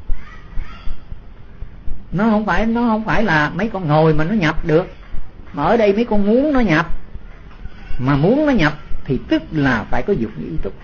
[SPEAKER 3] Nó không phải là mấy con ngồi mà nó nhập được. Mà ở đây mấy con muốn nó nhập. Mà muốn nó nhập thì tức là phải có dục như ý túc.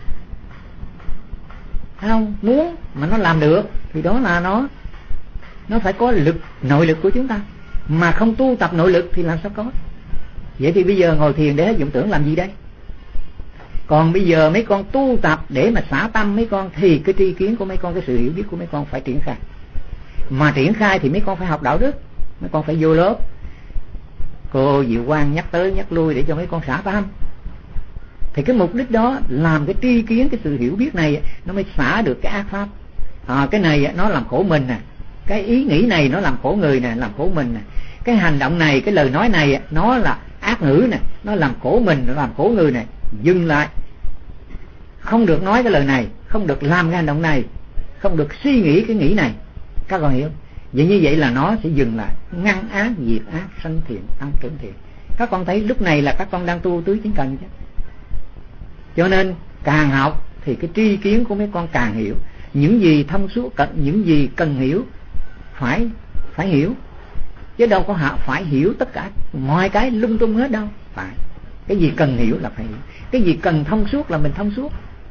[SPEAKER 3] Thấy không? Muốn mà nó làm được thì đó là nó phải có lực, nội lực của chúng ta. Mà không tu tập nội lực thì làm sao có? Vậy thì bây giờ ngồi thiền để hết vọng tưởng làm gì đây? Còn bây giờ mấy con tu tập để mà xả tâm mấy con thì cái tri kiến của mấy con, cái sự hiểu biết của mấy con phải triển khai. Mà triển khai thì mấy con phải học đạo đức, mấy con phải vô lớp. Cô Diệu Quang nhắc tới nhắc lui để cho mấy con xả tâm. Thì cái mục đích đó làm cái tri kiến, cái sự hiểu biết này nó mới xả được cái ác pháp. Cái này nó làm khổ mình nè, cái ý nghĩ này nó làm khổ người nè, làm khổ mình nè, cái hành động này, cái lời nói này nó là ác ngữ nè, nó làm khổ mình, nó làm khổ người này. Dừng lại, không được nói cái lời này, không được làm cái hành động này, không được suy nghĩ cái nghĩ này. Các con hiểu? Vậy như vậy là nó sẽ dừng lại, ngăn ác, diệt ác, sanh thiện, tăng trưởng thiện. Các con thấy lúc này là các con đang tu tứ chính cần chứ. Cho nên càng học thì cái tri kiến của mấy con càng hiểu. Những gì thông suốt, những gì cần hiểu phải hiểu. Chứ đâu có phải hiểu tất cả mọi cái lung tung hết đâu. Phải. Cái gì cần hiểu là phải hiểu. Cái gì cần thông suốt là mình thông suốt.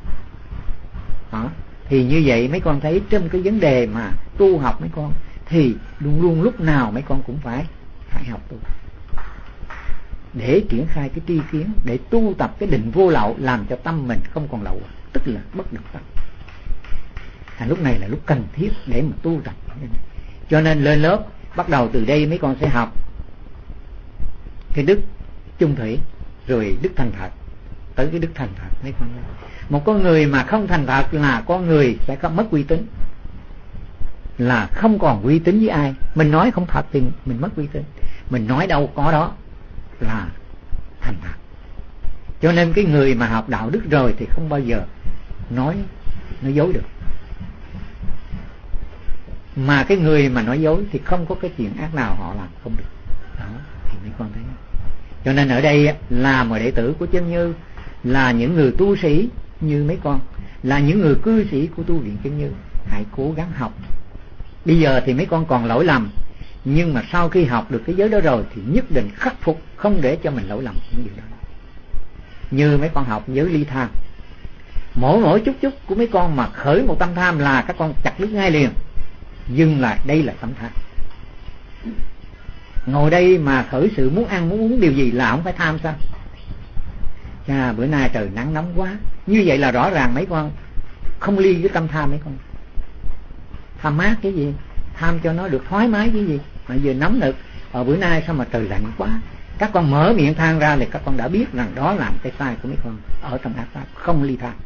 [SPEAKER 3] Thì như vậy mấy con thấy trong cái vấn đề mà tu học mấy con thì luôn luôn lúc nào mấy con cũng phải học tu để triển khai cái tri kiến, để tu tập cái định vô lậu, làm cho tâm mình không còn lậu, tức là bất động tâm. Lúc này là lúc cần thiết để mà tu tập. Cho nên lên lớp bắt đầu từ đây mấy con sẽ học cái đức chung thủy, rồi đức thành thật, tới cái đức thành thật mấy con. Một con người mà không thành thật là con người sẽ có mất uy tín, là không còn uy tín với ai. Mình nói không thật thì mình mất uy tín, mình nói đâu có đó là thành thật. Cho nên cái người mà học đạo đức rồi thì không bao giờ nói dối được. Mà cái người mà nói dối thì không có cái chuyện ác nào họ làm không được. Đó thì mấy con thấy. Cho nên ở đây là một đệ tử của Chân Như, là những người tu sĩ như mấy con, là những người cư sĩ của tu viện Chân Như, hãy cố gắng học. Bây giờ thì mấy con còn lỗi lầm, nhưng mà sau khi học được cái giới đó rồi thì nhất định khắc phục, không để cho mình lỗi lầm những điều đó. Như mấy con học giới ly tham, mỗi chút của mấy con mà khởi một tâm tham là các con chặt đứt ngay liền. Dừng lại, đây là tâm tham. Ngồi đây mà khởi sự muốn ăn muốn uống điều gì là không phải tham sao? Bữa nay trời nắng nóng quá, như vậy là rõ ràng mấy con không ly với tâm tham mấy con. Tham mát cái gì, tham cho nó được thoải mái cái gì, mà giờ nóng nực. Bữa nay sao mà trời lạnh quá, các con mở miệng than ra thì các con đã biết rằng đó là cái sai của mấy con ở trong ác pháp, không ly tham.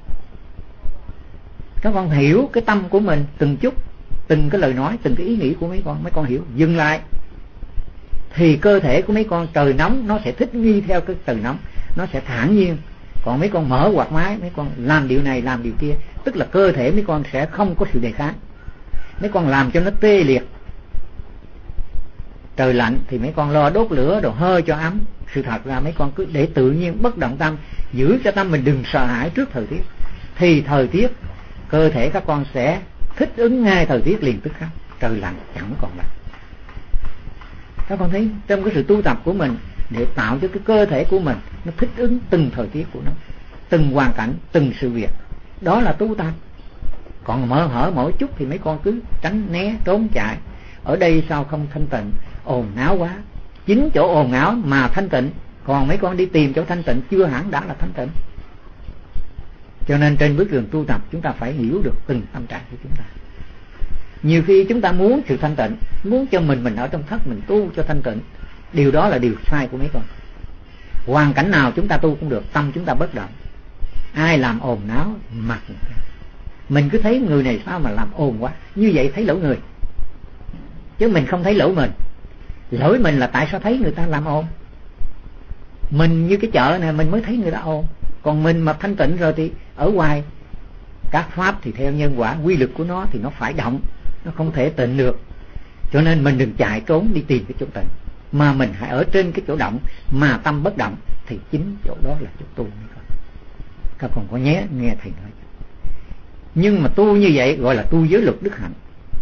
[SPEAKER 3] Các con hiểu cái tâm của mình từng chút, từng cái lời nói, từng cái ý nghĩ của mấy con hiểu, dừng lại thì cơ thể của mấy con trời nóng nó sẽ thích nghi theo cái trời nóng, nó sẽ thản nhiên. Còn mấy con mở quạt máy, mấy con làm điều này làm điều kia, tức là cơ thể mấy con sẽ không có sự đề kháng, mấy con làm cho nó tê liệt. Trời lạnh thì mấy con lo đốt lửa đồ hơi cho ấm. Sự thật là mấy con cứ để tự nhiên bất động tâm, giữ cho tâm mình đừng sợ hãi trước thời tiết, thì thời tiết cơ thể các con sẽ thích ứng ngay thời tiết liền tức khắc, trời lạnh chẳng còn lạnh. Các con thấy trong cái sự tu tập của mình để tạo cho cái cơ thể của mình nó thích ứng từng thời tiết của nó, từng hoàn cảnh, từng sự việc, đó là tu tập. Còn mở hở mỗi chút thì mấy con cứ tránh né trốn chạy. Ở đây sao không thanh tịnh, ồn náo quá. Chính chỗ ồn áo mà thanh tịnh, còn mấy con đi tìm chỗ thanh tịnh chưa hẳn đã là thanh tịnh. Cho nên trên bước đường tu tập chúng ta phải hiểu được từng tâm trạng của chúng ta. Nhiều khi chúng ta muốn sự thanh tịnh, muốn cho mình ở trong thất mình tu cho thanh tịnh, điều đó là điều sai của mấy con. Hoàn cảnh nào chúng ta tu cũng được, tâm chúng ta bất động. Ai làm ồn náo mặc mình cứ thấy người này sao mà làm ồn quá, như vậy thấy lỗi người, chứ mình không thấy lỗi mình. Lỗi mình là tại sao thấy người ta làm ồn. Mình như cái chợ này mình mới thấy người ta ồn. Còn mình mà thanh tịnh rồi thì ở ngoài các pháp thì theo nhân quả quy luật của nó thì nó phải động, nó không thể tịnh được. Cho nên mình đừng chạy trốn đi tìm cái chỗ tịnh, mà mình hãy ở trên cái chỗ động mà tâm bất động, thì chính chỗ đó là chỗ tu. Các con có nghe thầy nói. Nhưng mà tu như vậy gọi là tu giới luật đức hạnh,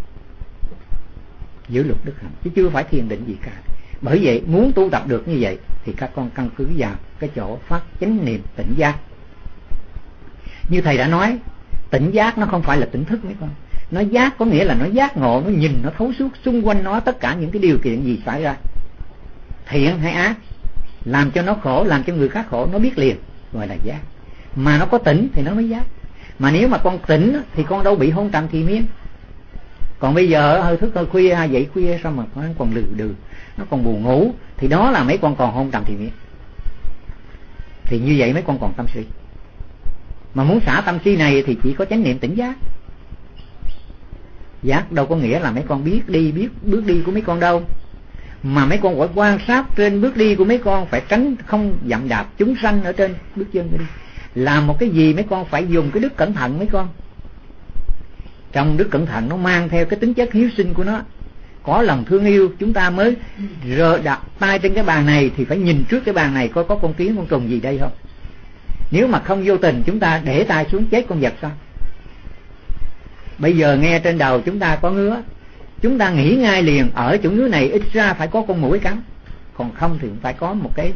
[SPEAKER 3] giới luật đức hạnh, chứ chưa phải thiền định gì cả. Bởi vậy muốn tu tập được như vậy thì các con căn cứ vào cái chỗ phát chánh niệm tỉnh giác. Như thầy đã nói, tỉnh giác nó không phải là tỉnh thức mấy con. Nó giác có nghĩa là nó giác ngộ, nó nhìn, nó thấu suốt xung quanh nó tất cả những cái điều kiện gì xảy ra, thiện hay ác, làm cho nó khổ, làm cho người khác khổ, nó biết liền, gọi là giác. Mà nó có tỉnh thì nó mới giác. Mà nếu mà con tỉnh thì con đâu bị hôn trầm thì miên. Còn bây giờ hơi thức hơi khuya, dậy khuya sao mà nó còn lừ đừ, nó còn buồn ngủ, thì đó là mấy con còn hôn trầm thì miên. Thì như vậy mấy con còn tâm si. Mà muốn xả tâm si này thì chỉ có chánh niệm tỉnh giác. Giác đâu có nghĩa là mấy con biết bước đi của mấy con đâu, mà mấy con phải quan sát trên bước đi của mấy con, phải tránh không dậm đạp chúng sanh ở trên bước chân đi. Làm một cái gì mấy con phải dùng cái đức cẩn thận mấy con. Trong đức cẩn thận nó mang theo cái tính chất hiếu sinh của nó. Có lòng thương yêu chúng ta mới đặt tay trên cái bàn này thì phải nhìn trước cái bàn này coi có con kiến con trùng gì đây không. Nếu mà không vô tình chúng ta để tay xuống chết con vật sao. Bây giờ nghe trên đầu chúng ta có ngứa, chúng ta nghĩ ngay liền ở chỗ ngứa này ít ra phải có con muỗi cắn, còn không thì phải có một cái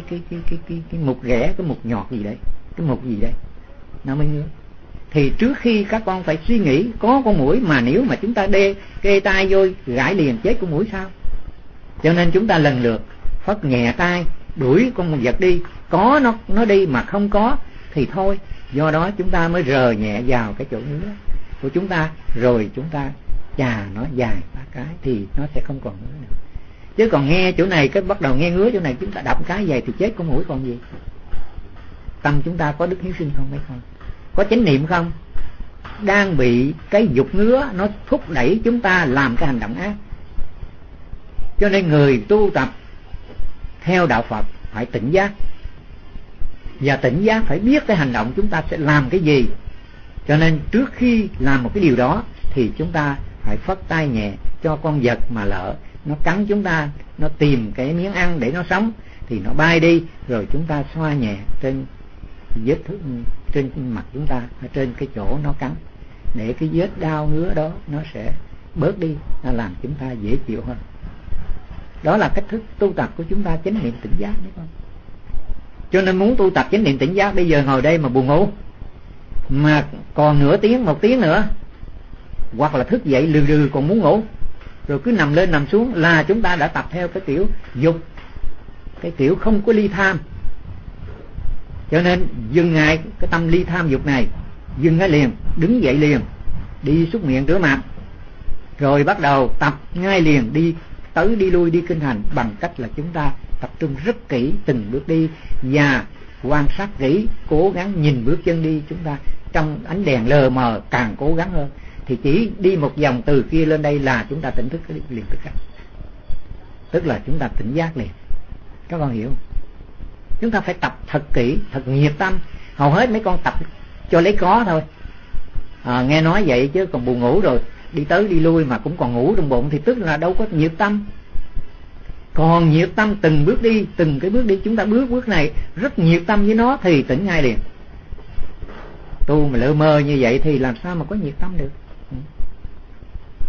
[SPEAKER 3] mục ghẻ, cái mục nhọt gì đấy, cái mục gì đấy nó mới ngứa. Thì trước khi các con phải suy nghĩ có con muỗi, mà nếu mà chúng ta kê tay vô gãi liền chết con muỗi sao. Cho nên chúng ta lần lượt phất nhẹ tay đuổi con vật đi, có nó đi, mà không có thì thôi. Do đó chúng ta mới rờ nhẹ vào cái chỗ ngứa của chúng ta, rồi chúng ta chà nó dài ba cái thì nó sẽ không còn ngứa nữa. Chứ còn nghe chỗ này cái bắt đầu nghe ngứa chỗ này, chúng ta đập cái vậy thì chết con muỗi còn gì. Tâm chúng ta có đức hiếu sinh không mấy con? Có chánh niệm không? Đang bị cái dục ngứa nó thúc đẩy chúng ta làm cái hành động ác. Cho nên người tu tập theo đạo Phật phải tỉnh giác, và tỉnh giác phải biết cái hành động chúng ta sẽ làm cái gì. Cho nên trước khi làm một cái điều đó thì chúng ta phải phất tay nhẹ cho con vật mà lỡ nó cắn chúng ta, nó tìm cái miếng ăn để nó sống thì nó bay đi, rồi chúng ta xoa nhẹ trên vết thương trên mặt chúng ta, ở trên cái chỗ nó cắn, để cái vết đau ngứa đó nó sẽ bớt đi, nó làm chúng ta dễ chịu hơn. Đó là cách thức tu tập của chúng ta, chánh niệm tỉnh giác đấy con. Cho nên muốn tu tập chánh niệm tỉnh giác, bây giờ ngồi đây mà buồn ngủ, mà còn nửa tiếng, 1 tiếng nữa, hoặc là thức dậy lừ đừ còn muốn ngủ, rồi cứ nằm lên nằm xuống, là chúng ta đã tập theo cái kiểu dục, cái kiểu không có ly tham. Cho nên dừng ngay cái tâm ly tham dục này, dừng ngay liền, đứng dậy liền, đi súc miệng rửa mặt, rồi bắt đầu tập ngay liền, đi tới đi lui, đi kinh hành, bằng cách là chúng ta tập trung rất kỹ từng bước đi và quan sát kỹ, cố gắng nhìn bước chân đi chúng ta trong ánh đèn lờ mờ, càng cố gắng hơn. Thì chỉ đi một vòng từ kia lên đây là chúng ta tỉnh thức liền tức khắc, tức là chúng ta tỉnh giác liền. Các con hiểu? Chúng ta phải tập thật kỹ, thật nhiệt tâm. Hầu hết mấy con tập cho lấy có thôi. Nghe nói vậy chứ còn buồn ngủ rồi đi tới đi lui mà cũng còn ngủ trong bụng thì tức là đâu có nhiệt tâm. Còn nhiệt tâm từng bước đi, từng cái bước đi chúng ta bước này rất nhiệt tâm với nó thì tỉnh ngay liền. Tu mà lơ mơ như vậy thì làm sao mà có nhiệt tâm được.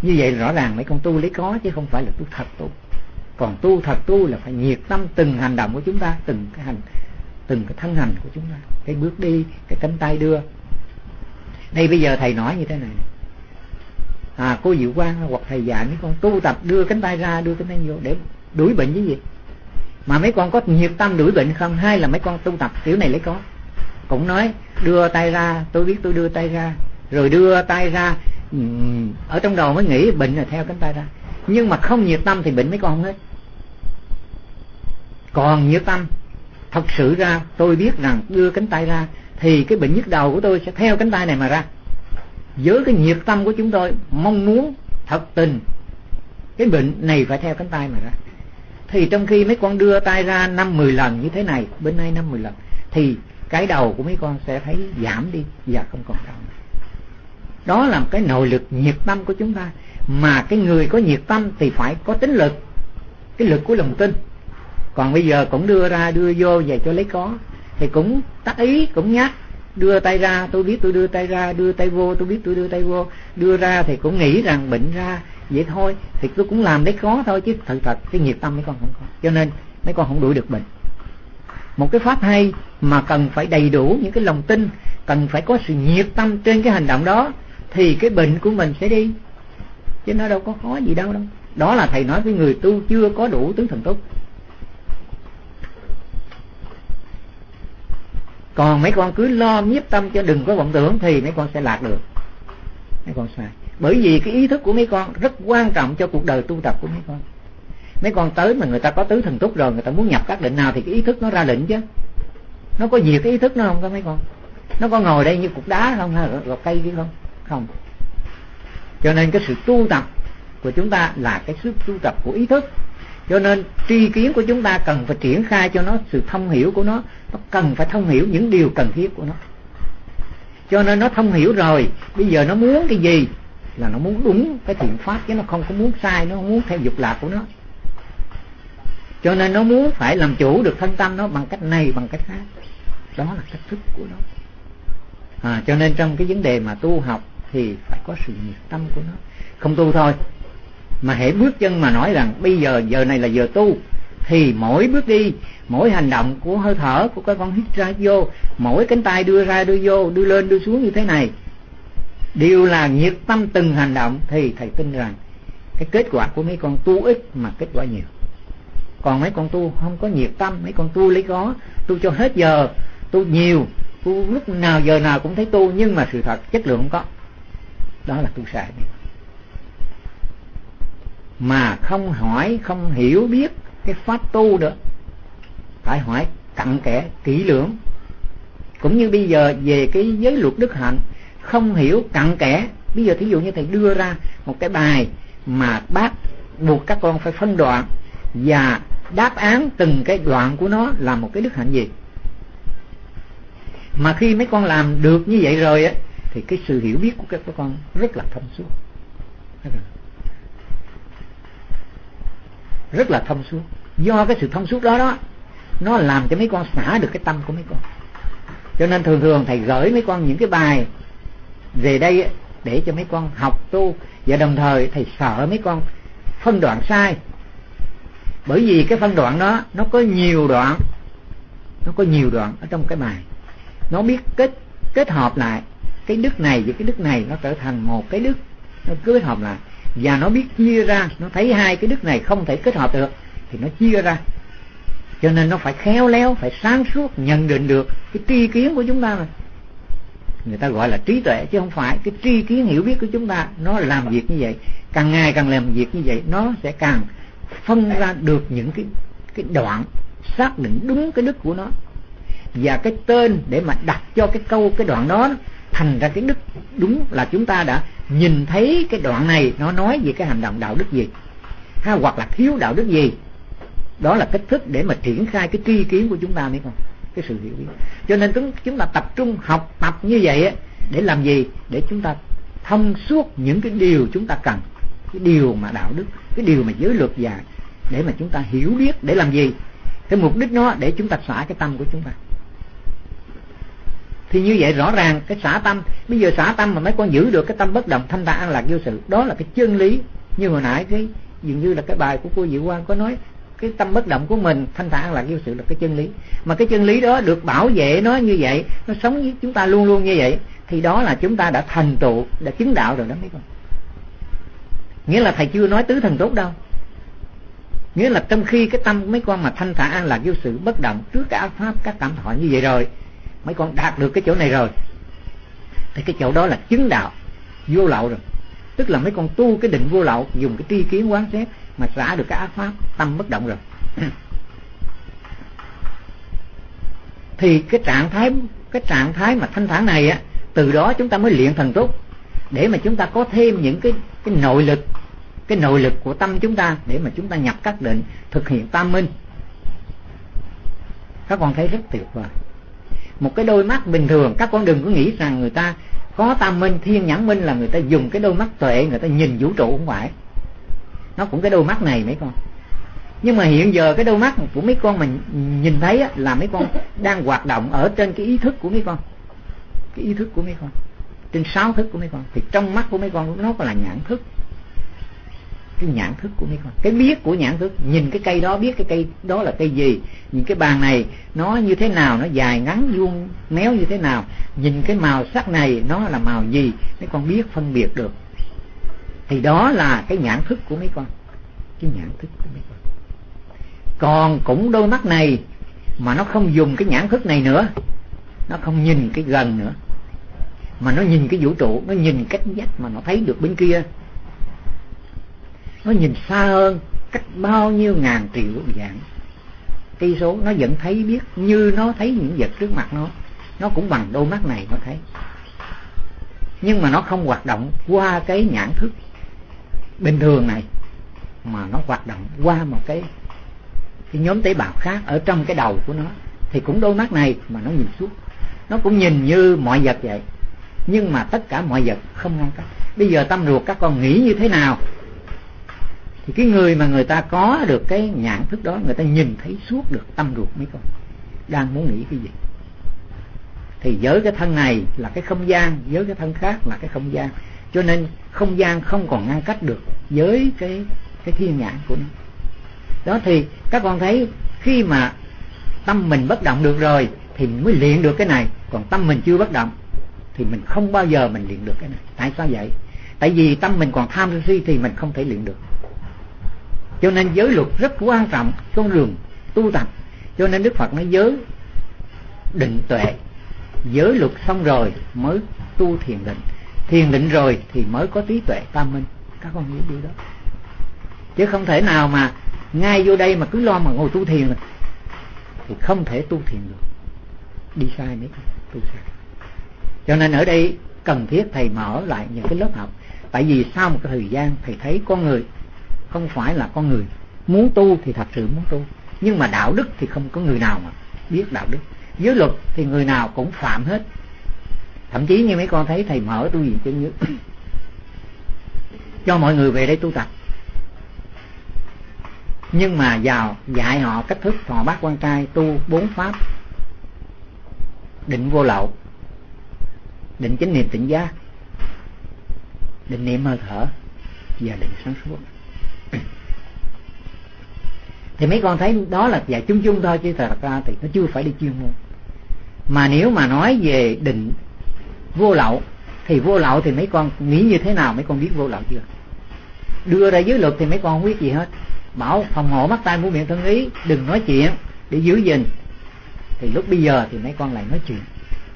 [SPEAKER 3] Như vậy rõ ràng mấy con tu lấy có chứ không phải là tu thật tu. Còn tu thật tu là phải nhiệt tâm từng hành động của chúng ta, từng cái thân hành của chúng ta, cái bước đi, cái cánh tay đưa. Đây bây giờ thầy nói như thế này, cô Diệu Quang hoặc thầy dạy mấy con tu tập đưa cánh tay ra, đưa cánh tay vô để đuổi bệnh với gì? Mà mấy con có nhiệt tâm đuổi bệnh không? Hay là mấy con tu tập kiểu này lấy có? Cũng nói đưa tay ra, tôi biết tôi đưa tay ra, rồi đưa tay ra, ở trong đầu mới nghĩ bệnh là theo cánh tay ra. Nhưng mà không nhiệt tâm thì bệnh mấy con không hết. Còn nhiệt tâm thật sự ra, tôi biết rằng đưa cánh tay ra thì cái bệnh nhức đầu của tôi sẽ theo cánh tay này mà ra. Với cái nhiệt tâm của chúng tôi mong muốn thật tình cái bệnh này phải theo cánh tay mà ra, thì trong khi mấy con đưa tay ra 5-10 lần như thế này, bên này 5-10 lần, thì cái đầu của mấy con sẽ thấy giảm đi và không còn đau. Đó là cái nội lực nhiệt tâm của chúng ta. Mà cái người có nhiệt tâm thì phải có tính lực, cái lực của lòng tin. Còn bây giờ cũng đưa ra đưa vô về cho lấy có, thì cũng tác ý, cũng nhắc đưa tay ra, tôi biết tôi đưa tay ra, đưa tay vô, tôi biết tôi đưa tay vô, đưa ra thì cũng nghĩ rằng bệnh ra vậy thôi, thì tôi cũng làm lấy có thôi, chứ thật cái nhiệt tâm mấy con không có. Cho nên mấy con không đuổi được bệnh. Một cái pháp hay mà cần phải đầy đủ những cái lòng tin, cần phải có sự nhiệt tâm trên cái hành động đó, thì cái bệnh của mình sẽ đi, chứ nó đâu có khó gì đâu. Đó là thầy nói với người tu chưa có đủ tứ thần túc. Còn mấy con cứ lo nhiếp tâm cho đừng có vọng tưởng thì mấy con sẽ lạc được, mấy con sai. Bởi vì cái ý thức của mấy con rất quan trọng cho cuộc đời tu tập của mấy con. Mấy con tới mà người ta có tứ thần túc rồi, người ta muốn nhập các định nào thì cái ý thức nó ra định chứ. Nó có diệt cái ý thức nó không có mấy con? Nó có ngồi đây như cục đá không, hay là cây chứ không? Không. Cho nên cái sự tu tập của chúng ta là cái sự tu tập của ý thức. Cho nên tri kiến của chúng ta cần phải triển khai cho nó sự thông hiểu của nó cần phải thông hiểu những điều cần thiết của nó. Cho nên nó thông hiểu rồi, bây giờ nó muốn cái gì là nó muốn đúng cái thiện pháp, chứ nó không có muốn sai, nó không muốn theo dục lạc của nó. Cho nên nó muốn phải làm chủ được thân tâm nó bằng cách này bằng cách khác. Đó là cách thức của nó. Cho nên trong cái vấn đề mà tu học thì phải có sự nhiệt tâm của nó. Không tu thôi mà hễ bước chân mà nói rằng bây giờ này là giờ tu, thì mỗi bước đi, mỗi hành động của hơi thở của các con hít ra hít vô, mỗi cánh tay đưa ra đưa vô, đưa lên đưa xuống như thế này, đều là nhiệt tâm từng hành động, thì thầy tin rằng cái kết quả của mấy con tu ít mà kết quả nhiều. Còn mấy con tu không có nhiệt tâm, mấy con tu lấy có, tu cho hết giờ, tu nhiều, tu lúc nào giờ nào cũng thấy tu, nhưng mà sự thật chất lượng không có. Đó là tu sai. Mà không hỏi, không hiểu biết cái pháp tu nữa, phải hỏi cặn kẽ, kỹ lưỡng. Cũng như bây giờ về cái giới luật đức hạnh, không hiểu cặn kẽ. Bây giờ thí dụ như thầy đưa ra một cái bài mà bác buộc các con phải phân đoạn và đáp án từng cái đoạn của nó là một cái đức hạnh gì. Mà khi mấy con làm được như vậy rồi á, thì cái sự hiểu biết của các con rất là thông suốt, rất là thông suốt. Do cái sự thông suốt đó nó làm cho mấy con xả được cái tâm của mấy con. Cho nên thường thầy gửi mấy con những cái bài về đây để cho mấy con học tu, và đồng thời thầy sợ mấy con phân đoạn sai. Bởi vì cái phân đoạn đó nó có nhiều đoạn, ở trong cái bài. Nó biết kết hợp lại cái đức này với cái đức này, nó trở thành một cái đức, nó kết hợp lại. Và nó biết chia ra, nó thấy hai cái đức này không thể kết hợp được thì nó chia ra. Cho nên nó phải khéo léo, phải sáng suốt, nhận định được cái tri kiến của chúng ta mà. Người ta gọi là trí tuệ, chứ không phải cái tri kiến hiểu biết của chúng ta. Nó làm việc như vậy, càng ngày càng làm việc như vậy, nó sẽ càng phân ra được những cái đoạn, xác định đúng cái đức của nó. Và cái tên để mà đặt cho cái đoạn đó thành ra cái đức đúng, là chúng ta đã nhìn thấy cái đoạn này nó nói về cái hành động đạo đức gì, hay hoặc là thiếu đạo đức gì. Đó là cách thức để mà triển khai cái tri kiến của chúng ta, biết không? Cái sự hiểu biết. Cho nên chúng ta tập trung học tập như vậy á, để làm gì? Để chúng ta thông suốt những cái điều chúng ta cần, cái điều mà đạo đức, cái điều mà giới luật dạy, để mà chúng ta hiểu biết để làm gì? Cái mục đích nó để chúng ta xả cái tâm của chúng ta. Thì như vậy rõ ràng cái xả tâm, bây giờ xả tâm mà mấy con giữ được cái tâm bất động thanh thản an lạc vô sự, đó là cái chân lý. Như hồi nãy cái dường như là cái bài của cô Diệu Quang có nói, cái tâm bất động của mình thanh thản an lạc vô sự là cái chân lý. Mà cái chân lý đó được bảo vệ nó như vậy, nó sống với chúng ta luôn luôn như vậy, thì đó là chúng ta đã thành tựu, đã chứng đạo rồi đó mấy con. Nghĩa là thầy chưa nói tứ thần tốt đâu. Nghĩa là trong khi cái tâm mấy con mà thanh thản an lạc vô sự bất động trước các pháp, các cảm thọ như vậy rồi, mấy con đạt được cái chỗ này rồi, thì cái chỗ đó là chứng đạo vô lậu rồi. Tức là mấy con tu cái định vô lậu, dùng cái tri kiến quán xét mà xả được cái ác pháp, tâm bất động rồi. Thì cái trạng thái mà thanh thản này á, từ đó chúng ta mới luyện thần túc, để mà chúng ta có thêm những cái nội lực của tâm chúng ta, để mà chúng ta nhập các định, thực hiện tam minh. Các con thấy rất tuyệt vời. Một cái đôi mắt bình thường, các con đừng có nghĩ rằng người ta có tam minh, thiên nhãn minh là người ta dùng cái đôi mắt tuệ, người ta nhìn vũ trụ, không phải. Nó cũng cái đôi mắt này mấy con. Nhưng mà hiện giờ cái đôi mắt của mấy con mình nhìn thấy á, là mấy con đang hoạt động ở trên cái ý thức của mấy con. Cái ý thức của mấy con, trên sáu thức của mấy con. Thì trong mắt của mấy con nó có là nhãn thức. Cái nhãn thức của mấy con, cái biết của nhãn thức. Nhìn cái cây đó biết cái cây đó là cây gì, nhìn cái bàn này nó như thế nào, nó dài ngắn vuông méo như thế nào, nhìn cái màu sắc này nó là màu gì, mấy con biết phân biệt được. Thì đó là cái nhãn thức của mấy con. Cái nhãn thức của mấy con. Còn cũng đôi mắt này mà nó không dùng cái nhãn thức này nữa, nó không nhìn cái gần nữa, mà nó nhìn cái vũ trụ, nó nhìn cách vách mà nó thấy được bên kia. Nó nhìn xa hơn, cách bao nhiêu ngàn triệu vạn cây số, nó vẫn thấy biết như nó thấy những vật trước mặt nó cũng bằng đôi mắt này nó thấy. Nhưng mà nó không hoạt động qua cái nhãn thức bình thường này, mà nó hoạt động qua một cái nhóm tế bào khác ở trong cái đầu của nó. Thì cũng đôi mắt này mà nó nhìn suốt, nó cũng nhìn như mọi vật vậy, nhưng mà tất cả mọi vật không ngăn cách. Bây giờ tâm ruột các con nghĩ như thế nào, thì cái người mà người ta có được cái nhãn thức đó, người ta nhìn thấy suốt được tâm ruột mấy con đang muốn nghĩ cái gì. Thì với cái thân này là cái không gian, với cái thân khác là cái không gian, cho nên không gian không còn ngăn cách được với cái thiên nhãn của nó. Đó thì các con thấy, khi mà tâm mình bất động được rồi thì mình mới luyện được cái này. Còn tâm mình chưa bất động thì mình không bao giờ mình luyện được cái này. Tại sao vậy? Tại vì tâm mình còn tham sân si thì mình không thể luyện được. Cho nên giới luật rất quan trọng con đường tu tập. Cho nên Đức Phật nói giới định tuệ, giới luật xong rồi mới tu thiền định, thiền định rồi thì mới có trí tuệ tam minh. Các con nhớ điều đó. Chứ không thể nào mà ngay vô đây mà cứ lo mà ngồi tu thiền rồi, thì không thể tu thiền được. Đi sai mấy con, tu sai. Cho nên ở đây cần thiết thầy mở lại những cái lớp học. Tại vì sau một cái thời gian thầy thấy con người không phải là con người muốn tu thì thật sự muốn tu, nhưng mà đạo đức thì không có người nào mà biết đạo đức. Giới luật thì người nào cũng phạm hết. Thậm chí như mấy con thấy thầy mở tu viện chân nhất cho mọi người về đây tu tập, nhưng mà vào dạy họ cách thức thọ bát quan trai, tu 4 pháp: định vô lậu, định chánh niệm tỉnh giác, định niệm hơi thở và định sáng suốt. Thì mấy con thấy đó là dạy chung chung thôi, chứ thật ra thì nó chưa phải đi chuyên môn. Mà nếu mà nói về định vô lậu thì vô lậu thì mấy con nghĩ như thế nào? Mấy con biết vô lậu chưa? Đưa ra giới luật thì mấy con không biết gì hết. Bảo phòng hộ mắt tai mũi miệng thân ý, đừng nói chuyện để giữ gìn. Thì lúc bây giờ thì mấy con lại nói chuyện.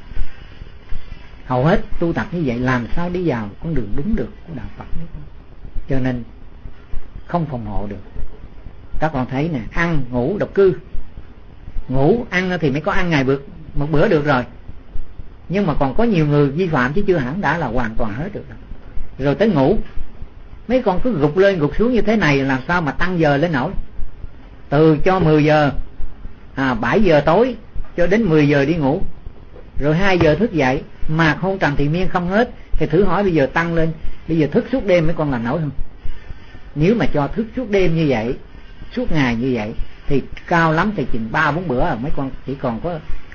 [SPEAKER 3] Hầu hết tu tập như vậy làm sao đi vào con đường đúng được của đạo Phật. Cho nên không phòng hộ được. Các con thấy nè, ăn ngủ độc cư. Ngủ ăn thì mấy con ăn ngày một bữa được rồi, nhưng mà còn có nhiều người vi phạm chứ chưa hẳn đã là hoàn toàn hết được. Rồi tới ngủ, mấy con cứ gục lên gục xuống như thế này, làm sao mà tăng giờ lên nổi. Từ cho 10 giờ 7 giờ tối cho đến 10 giờ đi ngủ, rồi 2 giờ thức dậy mà không trầm thì miên không hết. Thì thử hỏi bây giờ tăng lên, bây giờ thức suốt đêm mấy con làm nổi không? Nếu mà cho thức suốt đêm như vậy, suốt ngày như vậy, thì cao lắm thì chừng 3-4 bữa mấy con chỉ còn có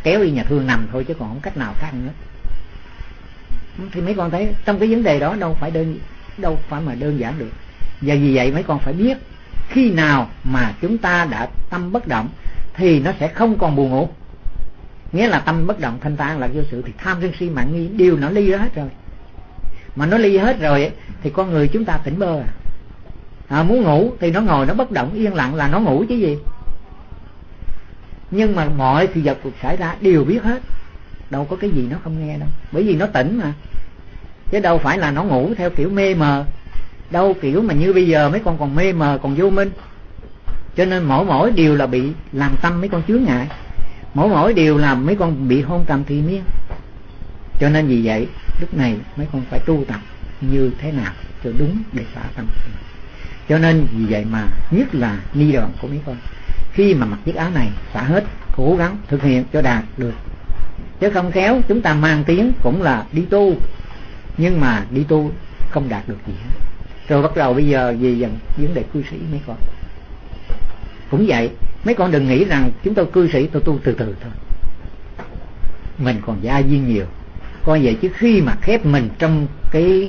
[SPEAKER 3] kéo đi nhà thương nằm thôi chứ còn không cách nào khác nữa. Thì mấy con thấy trong cái vấn đề đó đâu phải mà đơn giản được. Và vì vậy mấy con phải biết khi nào mà chúng ta đã tâm bất động thì nó sẽ không còn buồn ngủ. Nghĩa là tâm bất động thanh tạng lạc vô sự thì tham sân si mạng nghi đều nó ly ra hết rồi. Mà nó ly hết rồi thì con người chúng ta tỉnh bơ muốn ngủ thì nó ngồi nó bất động yên lặng là nó ngủ chứ gì. Nhưng mà mọi sự vật xảy ra đều biết hết, đâu có cái gì nó không nghe đâu, bởi vì nó tỉnh mà, chứ đâu phải là nó ngủ theo kiểu mê mờ đâu, kiểu mà như bây giờ mấy con còn mê mờ còn vô minh. Cho nên mỗi điều là bị làm tâm mấy con chướng ngại, mỗi điều là mấy con bị hôn trầm thì miên. Cho nên vì vậy lúc này mấy con phải tu tập như thế nào cho đúng để xả tâm. Cho nên vì vậy mà nhất là ni đoàn của mấy con, khi mà mặc chiếc áo này xả hết, cố gắng thực hiện cho đạt được. Chứ không khéo chúng ta mang tiếng cũng là đi tu, nhưng mà đi tu không đạt được gì hết. Rồi bắt đầu bây giờ về dần vấn đề cư sĩ mấy con cũng vậy. Mấy con đừng nghĩ rằng chúng tôi cư sĩ tôi tu từ từ thôi, mình còn gia duyên nhiều. Coi vậy chứ khi mà khép mình trong cái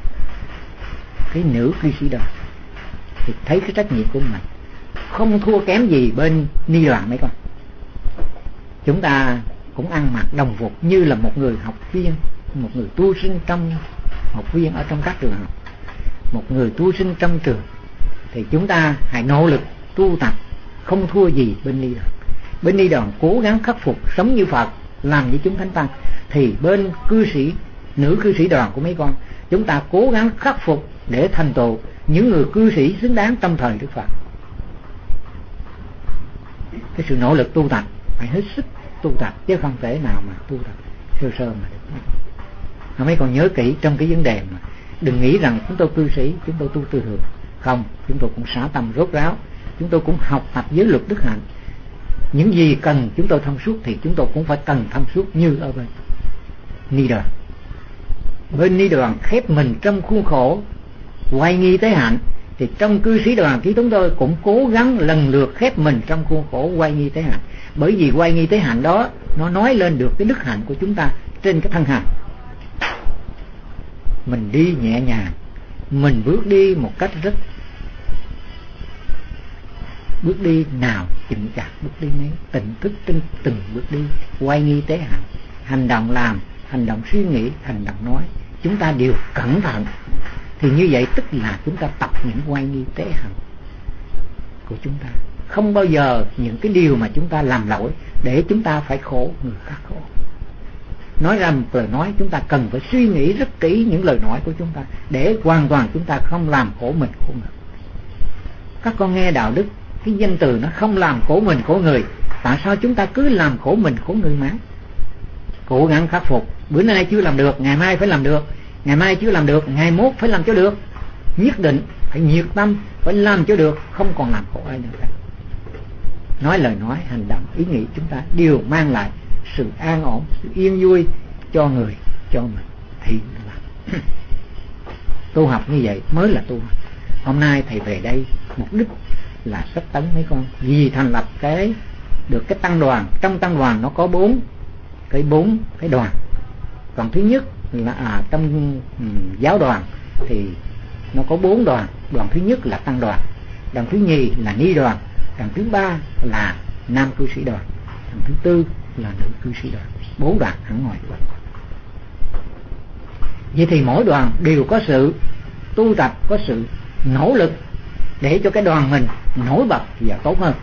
[SPEAKER 3] nữ cư sĩ đó thì thấy cái trách nhiệm của mình không thua kém gì bên ni đoàn mấy con. Chúng ta cũng ăn mặc đồng phục như là một người học viên, một người tu sinh trong học viên ở trong các trường học, một người tu sinh trong trường. Thì chúng ta hãy nỗ lực tu tập không thua gì bên ni đoàn. Bên ni đoàn cố gắng khắc phục sống như Phật, làm như chúng thánh tăng. Thì bên cư sĩ, nữ cư sĩ đoàn của mấy con, chúng ta cố gắng khắc phục để thành tựu những người cư sĩ xứng đáng trong thời Đức Phật. Cái sự nỗ lực tu tập phải hết sức tu tập, chứ không thể nào mà tu tập sơ sơ mà được. Mấy con nhớ kỹ trong cái vấn đề mà đừng nghĩ rằng chúng tôi cư sĩ chúng tôi tu tư hưởng. Không, chúng tôi cũng xả tâm rốt ráo, chúng tôi cũng học tập giới luật đức hạnh. Những gì cần chúng tôi thông suốt thì chúng tôi cũng phải cần thông suốt như ở bên ni đoàn. Bên ni đoàn khép mình trong khuôn khổ quay nghi tế hạnh, thì trong cư sĩ đoàn thì chúng tôi cũng cố gắng lần lượt khép mình trong khuôn khổ quay nghi tế hạnh. Bởi vì quay nghi tế hạnh đó nó nói lên được cái đức hạnh của chúng ta trên cái thân hành. Mình đi nhẹ nhàng, mình bước đi một cách rất bước đi nào chững chạc, bước đi nấy tỉnh thức trên từng bước đi, quay nghi tế hạnh. Hành động làm, hành động suy nghĩ, hành động nói, chúng ta đều cẩn thận. Thì như vậy tức là chúng ta tập những quay nghi tế hạnh của chúng ta. Không bao giờ những cái điều mà chúng ta làm lỗi để chúng ta phải khổ, người khác khổ. Nói ra một lời nói, chúng ta cần phải suy nghĩ rất kỹ những lời nói của chúng ta, để hoàn toàn chúng ta không làm khổ mình khổ người. Các con nghe đạo đức, cái danh từ nó không làm khổ mình khổ người, tại sao chúng ta cứ làm khổ mình khổ người mà? Cố gắng khắc phục. Bữa nay chưa làm được, ngày mai phải làm được. Ngày mai chưa làm được, ngày mốt phải làm cho được. Nhất định phải nhiệt tâm, phải làm cho được, không còn làm khổ ai nữa. Nói lời nói, hành động, ý nghĩ chúng ta đều mang lại sự an ổn, sự yên vui cho người, cho mình. Thì là tu học như vậy mới là tu học. Hôm nay thầy về đây mục đích là sắp tấn mấy con vì thành lập được cái tăng đoàn. Trong tăng đoàn nó có bốn cái đoàn. Còn thứ nhất là trong giáo đoàn thì nó có 4 đoàn. Đoàn thứ nhất là tăng đoàn, đoàn thứ nhì là ni đoàn, đoàn thứ ba là nam cư sĩ đoàn, đoàn thứ tư là nữ cư sĩ đoàn. 4 đoàn hẳn ngoài. Vậy thì mỗi đoàn đều có sự tu tập, có sự nỗ lực để cho cái đoàn mình nổi bật và tốt hơn.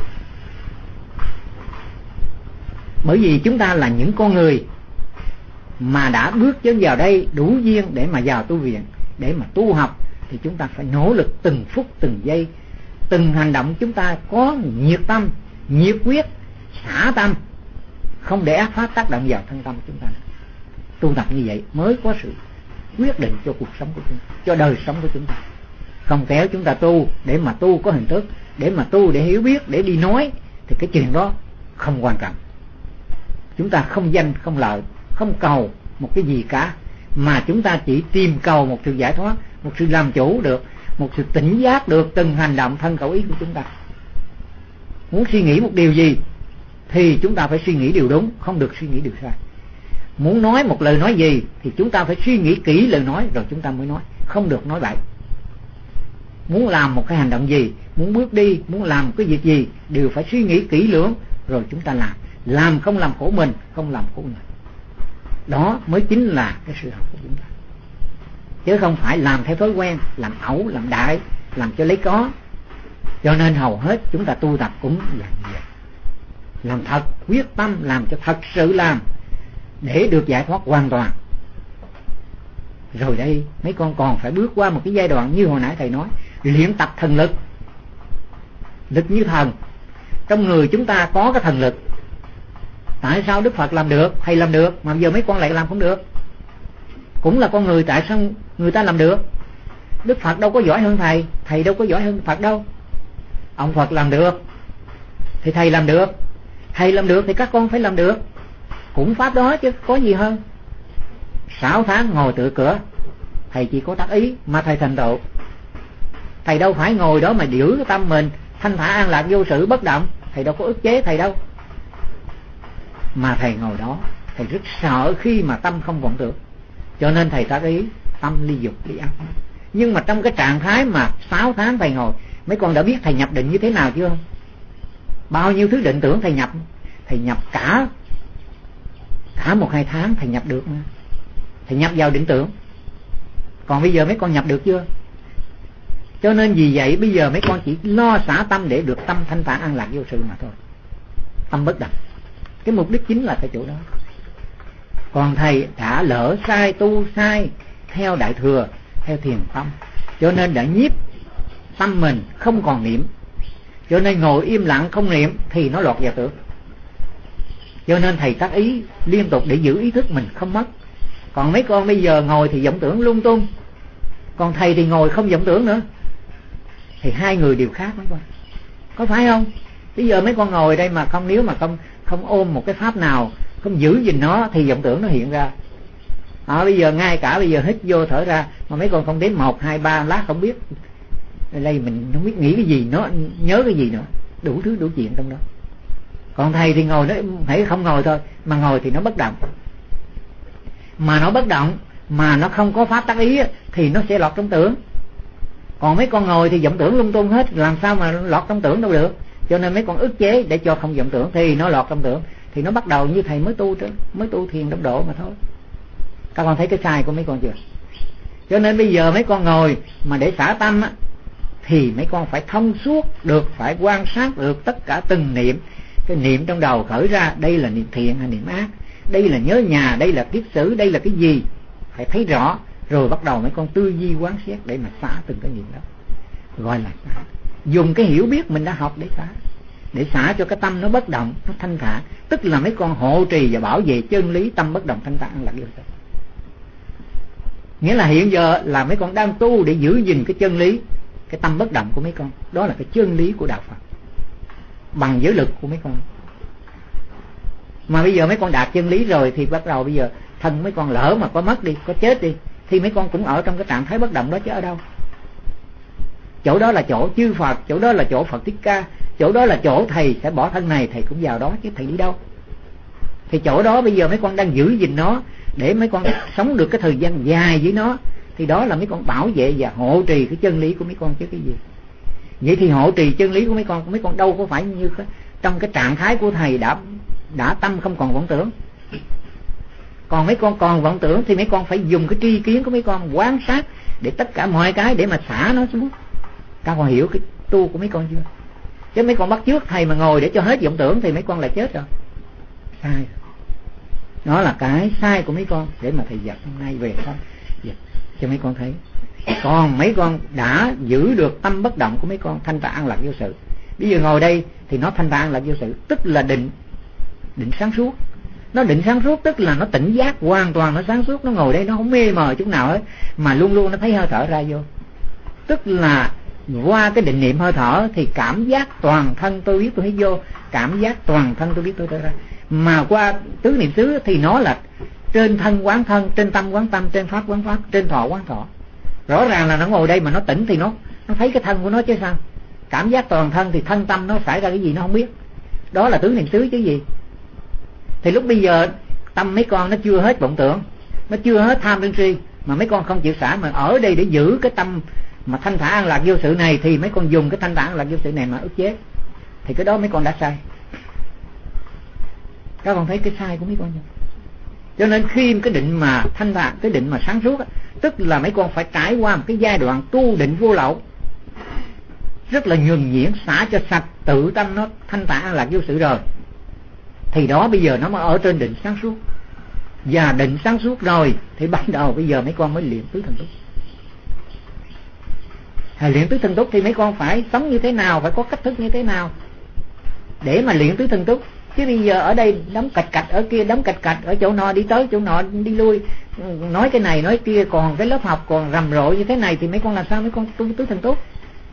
[SPEAKER 3] Bởi vì chúng ta là những con người mà đã bước chân vào đây đủ duyên để mà vào tu viện, để mà tu học, thì chúng ta phải nỗ lực từng phút từng giây, từng hành động chúng ta có nhiệt tâm, nhiệt quyết, xả tâm, không để ác pháp tác động vào thân tâm chúng ta. Tu tập như vậy mới có sự quyết định cho cuộc sống của chúng ta, cho đời sống của chúng ta. Không kéo chúng ta tu để mà tu có hình thức, để mà tu để hiểu biết, để đi nói, thì cái chuyện đó không quan trọng. Chúng ta không danh, không lợi, không cầu một cái gì cả, mà chúng ta chỉ tìm cầu một sự giải thoát, một sự làm chủ được, một sự tỉnh giác được từng hành động thân khẩu ý của chúng ta. Muốn suy nghĩ một điều gì thì chúng ta phải suy nghĩ điều đúng, không được suy nghĩ điều sai. Muốn nói một lời nói gì thì chúng ta phải suy nghĩ kỹ lời nói rồi chúng ta mới nói, không được nói bậy. Muốn làm một cái hành động gì, muốn bước đi, muốn làm cái việc gì đều phải suy nghĩ kỹ lưỡng rồi chúng ta làm không làm khổ mình, không làm khổ người. Đó mới chính là cái sự học của chúng ta, chứ không phải làm theo thói quen, làm ẩu, làm đại, làm cho lấy có. Cho nên hầu hết chúng ta tu tập cũng là vậy, làm thật quyết tâm, làm cho thật sự làm để được giải thoát hoàn toàn. Rồi đây mấy con còn phải bước qua một cái giai đoạn như hồi nãy thầy nói, luyện tập thần lực. Lực như thần, trong người chúng ta có cái thần lực. Tại sao Đức Phật làm được, thầy làm được, mà giờ mấy con lại làm không được? Cũng là con người, tại sao người ta làm được? Đức Phật đâu có giỏi hơn thầy, thầy đâu có giỏi hơn Phật đâu. Ông Phật làm được thì thầy làm được, thầy làm được thì các con phải làm được. Cũng pháp đó chứ có gì hơn. 6 tháng ngồi tự cửa, thầy chỉ có tác ý mà thầy thành tựu. Thầy đâu phải ngồi đó mà giữ cái tâm mình thanh thả an lạc vô sự bất động. Thầy đâu có ức chế thầy đâu. Mà thầy ngồi đó, thầy rất sợ khi mà tâm không vọng tưởng, cho nên thầy tác ý tâm ly dục ly ác. Nhưng mà trong cái trạng thái mà 6 tháng thầy ngồi, mấy con đã biết thầy nhập định như thế nào chưa? Bao nhiêu thứ định tưởng thầy nhập. Thầy nhập cả 1-2 tháng thầy nhập được mà. Thầy nhập vào định tưởng. Còn bây giờ mấy con nhập được chưa? Cho nên vì vậy bây giờ mấy con chỉ lo xả tâm để được tâm thanh thản an lạc vô sự mà thôi. Tâm bất động. Cái mục đích chính là cái chỗ đó. Còn thầy đã lỡ sai, tu sai theo Đại Thừa, theo thiền tâm, cho nên đã nhiếp tâm mình không còn niệm. Cho nên ngồi im lặng không niệm thì nó lọt vào tưởng. Cho nên thầy tác ý liên tục để giữ ý thức mình không mất. Còn mấy con bây giờ ngồi thì vọng tưởng lung tung, còn thầy thì ngồi không vọng tưởng nữa. Thì hai người đều khác mấy con, có phải không? Bây giờ mấy con ngồi đây mà không, nếu mà không ôm một cái pháp nào, không giữ gìn nó thì vọng tưởng nó hiện ra. Bây giờ ngay cả bây giờ hít vô thở ra mà mấy con không đếm 1, 2, 3 lát không biết đây mình không biết nghĩ cái gì, nó nhớ cái gì nữa, đủ thứ đủ chuyện trong đó. Còn thầy thì ngồi nó phải không ngồi thôi, mà ngồi thì nó bất động. Mà nó bất động mà nó không có pháp tác ý thì nó sẽ lọt trong tưởng. Còn mấy con ngồi thì vọng tưởng lung tung hết, làm sao mà lọt trong tưởng đâu được. Cho nên mấy con ức chế để cho không vọng tưởng thì nó lọt trong tưởng. Thì nó bắt đầu như thầy mới tu thiền đốc độ mà thôi. Các con thấy cái sai của mấy con chưa? Cho nên bây giờ mấy con ngồi mà để xả tâm á, thì mấy con phải thông suốt được, phải quan sát được tất cả từng niệm. Cái niệm trong đầu khởi ra, đây là niệm thiện hay niệm ác, đây là nhớ nhà, đây là kiết sử, đây là cái gì, phải thấy rõ. Rồi bắt đầu mấy con tư duy quán xét để mà xả từng cái niệm đó, gọi là xả. Dùng cái hiểu biết mình đã học để xả cho cái tâm nó bất động, nó thanh thản. Tức là mấy con hộ trì và bảo vệ chân lý tâm bất động thanh thản là điều đó. Nghĩa là hiện giờ là mấy con đang tu để giữ gìn cái chân lý, cái tâm bất động của mấy con. Đó là cái chân lý của đạo Phật bằng giới lực của mấy con. Mà bây giờ mấy con đạt chân lý rồi thì bắt đầu bây giờ thân mấy con lỡ mà có mất đi, có chết đi, thì mấy con cũng ở trong cái trạng thái bất động đó chứ ở đâu. Chỗ đó là chỗ chư Phật, chỗ đó là chỗ Phật Thích Ca, chỗ đó là chỗ thầy sẽ bỏ thân này, thầy cũng vào đó chứ thầy đi đâu. Thì chỗ đó bây giờ mấy con đang giữ gìn nó để mấy con sống được cái thời gian dài với nó. Thì đó là mấy con bảo vệ và hộ trì cái chân lý của mấy con chứ cái gì. Vậy thì hộ trì chân lý của mấy con đâu có phải như trong cái trạng thái của thầy đã tâm không còn vọng tưởng. Còn mấy con còn vọng tưởng thì mấy con phải dùng cái tri kiến của mấy con quan sát để tất cả mọi cái để mà xả nó xuống. Các con hiểu cái tu của mấy con chưa? Chứ mấy con bắt chước thầy mà ngồi để cho hết vọng tưởng thì mấy con là chết rồi. Sai. Đó là cái sai của mấy con để mà thầy dạy hôm nay về thôi cho mấy con thấy. Còn mấy con đã giữ được tâm bất động của mấy con thanh tạng an lạc vô sự. Bây giờ ngồi đây thì nó thanh tạng an lạc vô sự, tức là định sáng suốt. Nó định sáng suốt tức là nó tỉnh giác hoàn toàn, nó sáng suốt. Nó ngồi đây nó không mê mờ chút nào hết, mà luôn luôn nó thấy hơi thở ra vô. Tức là qua cái định niệm hơi thở thì cảm giác toàn thân tôi biết tôi hít vô, cảm giác toàn thân tôi biết tôi thở ra. Mà qua tứ niệm xứ thì nó là trên thân quán thân, trên tâm quán tâm, trên pháp quán pháp, trên thọ quán thọ. Rõ ràng là nó ngồi đây mà nó tỉnh thì nó thấy cái thân của nó chứ sao. Cảm giác toàn thân thì thân tâm nó xảy ra cái gì nó không biết. Đó là tứ niệm xứ chứ gì. Thì lúc bây giờ tâm mấy con nó chưa hết vọng tưởng, nó chưa hết tham sân si, mà mấy con không chịu xả, mà ở đây để giữ cái tâm mà thanh thản an lạc vô sự này, thì mấy con dùng cái thanh thản an lạc vô sự này mà ức chế, thì cái đó mấy con đã sai. Các con thấy cái sai của mấy con chưa? Cho nên khi cái định mà thanh thản, cái định mà sáng suốt, tức là mấy con phải trải qua một cái giai đoạn tu định vô lậu, rất là nhuần nhuyễn, xả cho sạch, tự tâm nó thanh thản an lạc vô sự rồi, thì đó bây giờ nó mới ở trên định sáng suốt. Và định sáng suốt rồi thì bắt đầu bây giờ mấy con mới luyện tứ thần túc. Luyện tứ thần túc thì mấy con phải sống như thế nào, phải có cách thức như thế nào để mà luyện tứ thần túc. Chứ bây giờ ở đây đóng cạch cạch, ở kia đóng cạch cạch, ở chỗ nọ đi tới chỗ nọ đi lui, nói cái này nói kia, còn cái lớp học còn rầm rộ như thế này thì mấy con làm sao mấy con tu tứ thần túc?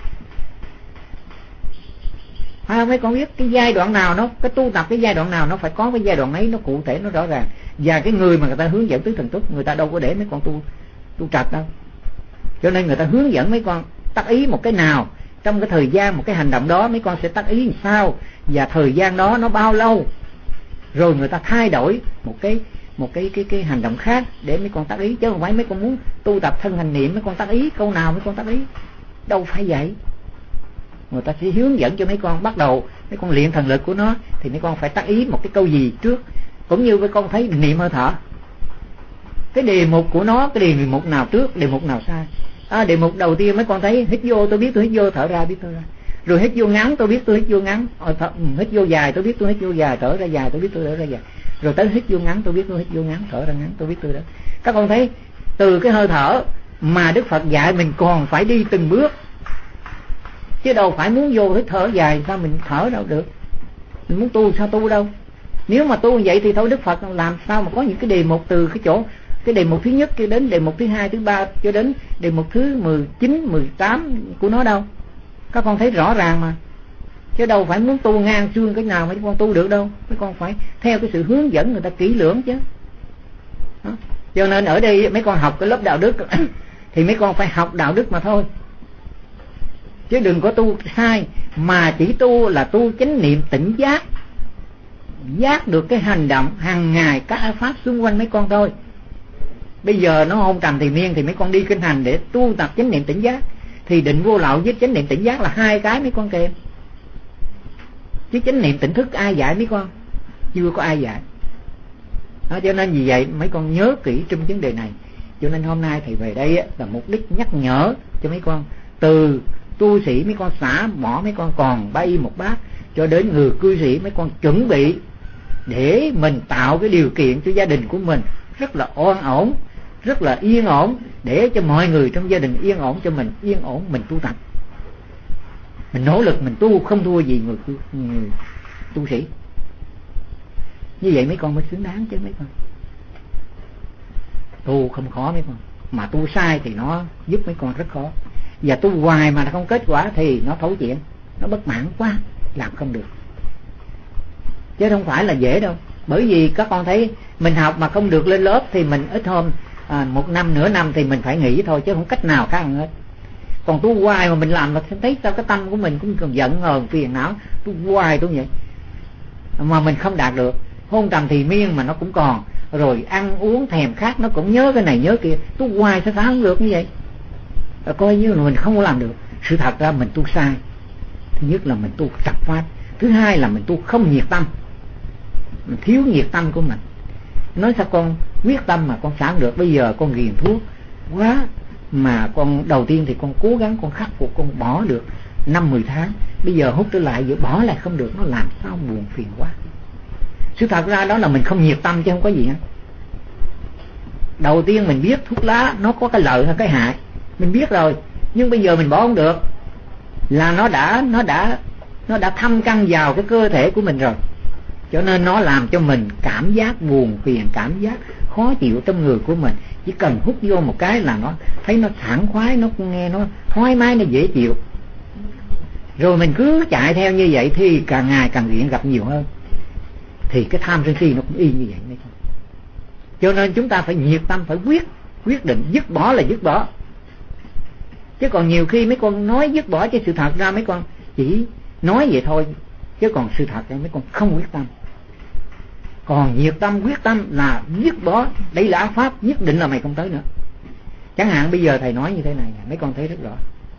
[SPEAKER 3] Mấy con biết cái giai đoạn nào nó, cái tu tập cái giai đoạn nào nó phải có cái giai đoạn ấy, nó cụ thể, nó rõ ràng. Và cái người mà người ta hướng dẫn tứ thần túc, người ta đâu có để mấy con tu trật đâu. Cho nên người ta hướng dẫn mấy con tác ý một cái nào, trong cái thời gian một cái hành động đó mấy con sẽ tác ý làm sao, và thời gian đó nó bao lâu, rồi người ta thay đổi một cái hành động khác để mấy con tác ý. Chứ không phải mấy con muốn tu tập thân hành niệm mấy con tác ý câu nào mấy con tác ý, đâu phải vậy. Người ta sẽ hướng dẫn cho mấy con, bắt đầu mấy con luyện thần lực của nó thì mấy con phải tác ý một cái câu gì trước. Cũng như mấy con thấy niệm hơi thở, cái đề mục của nó, cái đề mục nào trước, đề mục nào sai. Đề mục đầu tiên mấy con thấy hít vô, tôi biết tôi hít vô, thở ra biết tôi ra. Rồi hít vô ngắn, tôi biết tôi hít vô ngắn. Hít vô dài, tôi biết tôi hít vô dài, thở ra dài, tôi biết tôi thở ra dài. Rồi tới hít vô ngắn, tôi biết tôi hít vô ngắn, thở ra ngắn, tôi biết tôi đó. Các con thấy từ cái hơi thở mà Đức Phật dạy mình còn phải đi từng bước, chứ đâu phải muốn vô hít thở dài sao mình thở đâu được. Mình muốn tu sao tu đâu. Nếu mà tu như vậy thì thôi Đức Phật làm sao mà có những cái đề mục từ cái chỗ, cái đề mục thứ nhất cho đến đề mục thứ hai, thứ ba cho đến đề mục thứ 19, 18 của nó đâu. Các con thấy rõ ràng mà. Chứ đâu phải muốn tu ngang xương cái nào mấy con tu được đâu. Mấy con phải theo cái sự hướng dẫn người ta kỹ lưỡng chứ. Đó. Cho nên ở đây mấy con học cái lớp đạo đức thì mấy con phải học đạo đức mà thôi. Chứ đừng có tu sai, mà chỉ tu là tu chánh niệm tỉnh giác, giác được cái hành động hàng ngày các pháp xung quanh mấy con thôi. Bây giờ nó hôn trầm thì miên thì mấy con đi kinh hành để tu tập chánh niệm tỉnh giác, thì định vô lậu với chánh niệm tỉnh giác là hai cái mấy con kèm. Chứ chánh niệm tỉnh thức ai dạy mấy con? Chưa có ai dạy. Đó, cho nên vì vậy mấy con nhớ kỹ trong vấn đề này. Cho nên hôm nay thầy về đây là mục đích nhắc nhở cho mấy con, từ tu sĩ mấy con xả bỏ mấy con còn bay một bát, cho đến người cư sĩ mấy con chuẩn bị để mình tạo cái điều kiện cho gia đình của mình rất là an ổn, rất là yên ổn, để cho mọi người trong gia đình yên ổn, cho mình yên ổn, mình tu tập, mình nỗ lực mình tu không thua gì người tu sĩ. Như vậy mấy con mới xứng đáng chứ mấy con. Tu không khó mấy con, mà tu sai thì nó giúp mấy con rất khó. Và tu hoài mà không kết quả thì nó thấu chuyện, nó bất mãn quá, làm không được. Chứ không phải là dễ đâu. Bởi vì các con thấy mình học mà không được lên lớp thì mình ít hôm, một năm nửa năm thì mình phải nghỉ thôi, chứ không cách nào khác hết. Còn tu hoài mà mình làm mà thấy sao cái tâm của mình cũng còn giận hờn phiền não, tu hoài tu vậy mà mình không đạt được. Hôn trầm thì miên mà nó cũng còn, rồi ăn uống thèm khát nó cũng nhớ cái này nhớ kia, tu hoài sao không được như vậy. Coi như là mình không có làm được. Sự thật ra mình tu sai. Thứ nhất là mình tu trật pháp, thứ hai là mình tu không nhiệt tâm, mình thiếu nhiệt tâm của mình. Nói sao con quyết tâm mà con xả được. Bây giờ con ghiền thuốc quá, mà con đầu tiên thì con cố gắng con khắc phục, con bỏ được 5-10 tháng. Bây giờ hút trở lại giờ bỏ lại không được, nó làm sao buồn phiền quá. Sự thật ra đó là mình không nhiệt tâm chứ không có gì hết. Đầu tiên mình biết thuốc lá nó có cái lợi hay cái hại, mình biết rồi, nhưng bây giờ mình bỏ không được, là nó đã thâm căn vào cái cơ thể của mình rồi. Cho nên nó làm cho mình cảm giác buồn phiền, cảm giác khó chịu trong người của mình. Chỉ cần hút vô một cái là nó thấy nó sảng khoái, nó nghe nó thoải mái, nó dễ chịu. Rồi mình cứ chạy theo như vậy thì càng ngày càng nghiện gặp nhiều hơn, thì cái tham sân si nó cũng y như vậy. Cho nên chúng ta phải nhiệt tâm, phải quyết định dứt bỏ là dứt bỏ. Chứ còn nhiều khi mấy con nói dứt bỏ, chứ sự thật ra mấy con chỉ nói vậy thôi, chứ còn sự thật là mấy con không quyết tâm. Còn nhiệt tâm, quyết tâm là dứt bỏ, đây là ác pháp, nhất định là mày không tới nữa. Chẳng hạn bây giờ thầy nói như thế này, mấy con thấy rất rõ.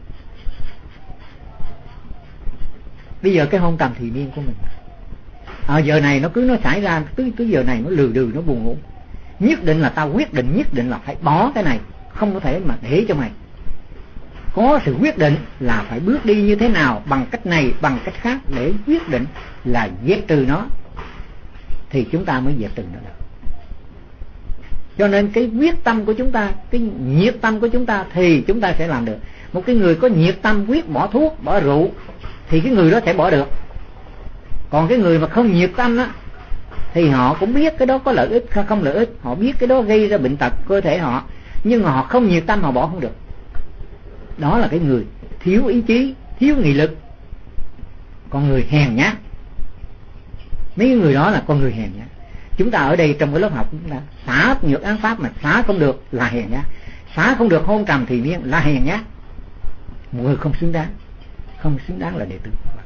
[SPEAKER 3] Bây giờ cái hôn trầm thì niên của mình, giờ này nó cứ nó xảy ra, cứ giờ này nó lừ đừ, nó buồn ngủ. Nhất định là tao quyết định, nhất định là phải bỏ cái này, không có thể mà để cho mày. Có sự quyết định là phải bước đi như thế nào, bằng cách này, bằng cách khác, để quyết định là dẹp trừ nó, thì chúng ta mới dẹp trừ nó được. Cho nên cái quyết tâm của chúng ta, cái nhiệt tâm của chúng ta thì chúng ta sẽ làm được. Một cái người có nhiệt tâm quyết bỏ thuốc, bỏ rượu thì cái người đó sẽ bỏ được. Còn cái người mà không nhiệt tâm á, thì họ cũng biết cái đó có lợi ích hay không lợi ích, họ biết cái đó gây ra bệnh tật cơ thể họ, nhưng mà họ không nhiệt tâm, họ bỏ không được. Đó là cái người thiếu ý chí, thiếu nghị lực, con người hèn nhát. Mấy người đó là con người hèn nhát. Chúng ta ở đây trong cái lớp học chúng ta xả nhược án pháp, mà xả không được là hèn nhát, xả không được hôn trầm thì niên là hèn nhát. Một người không xứng đáng, không xứng đáng là đệ tử của Phật.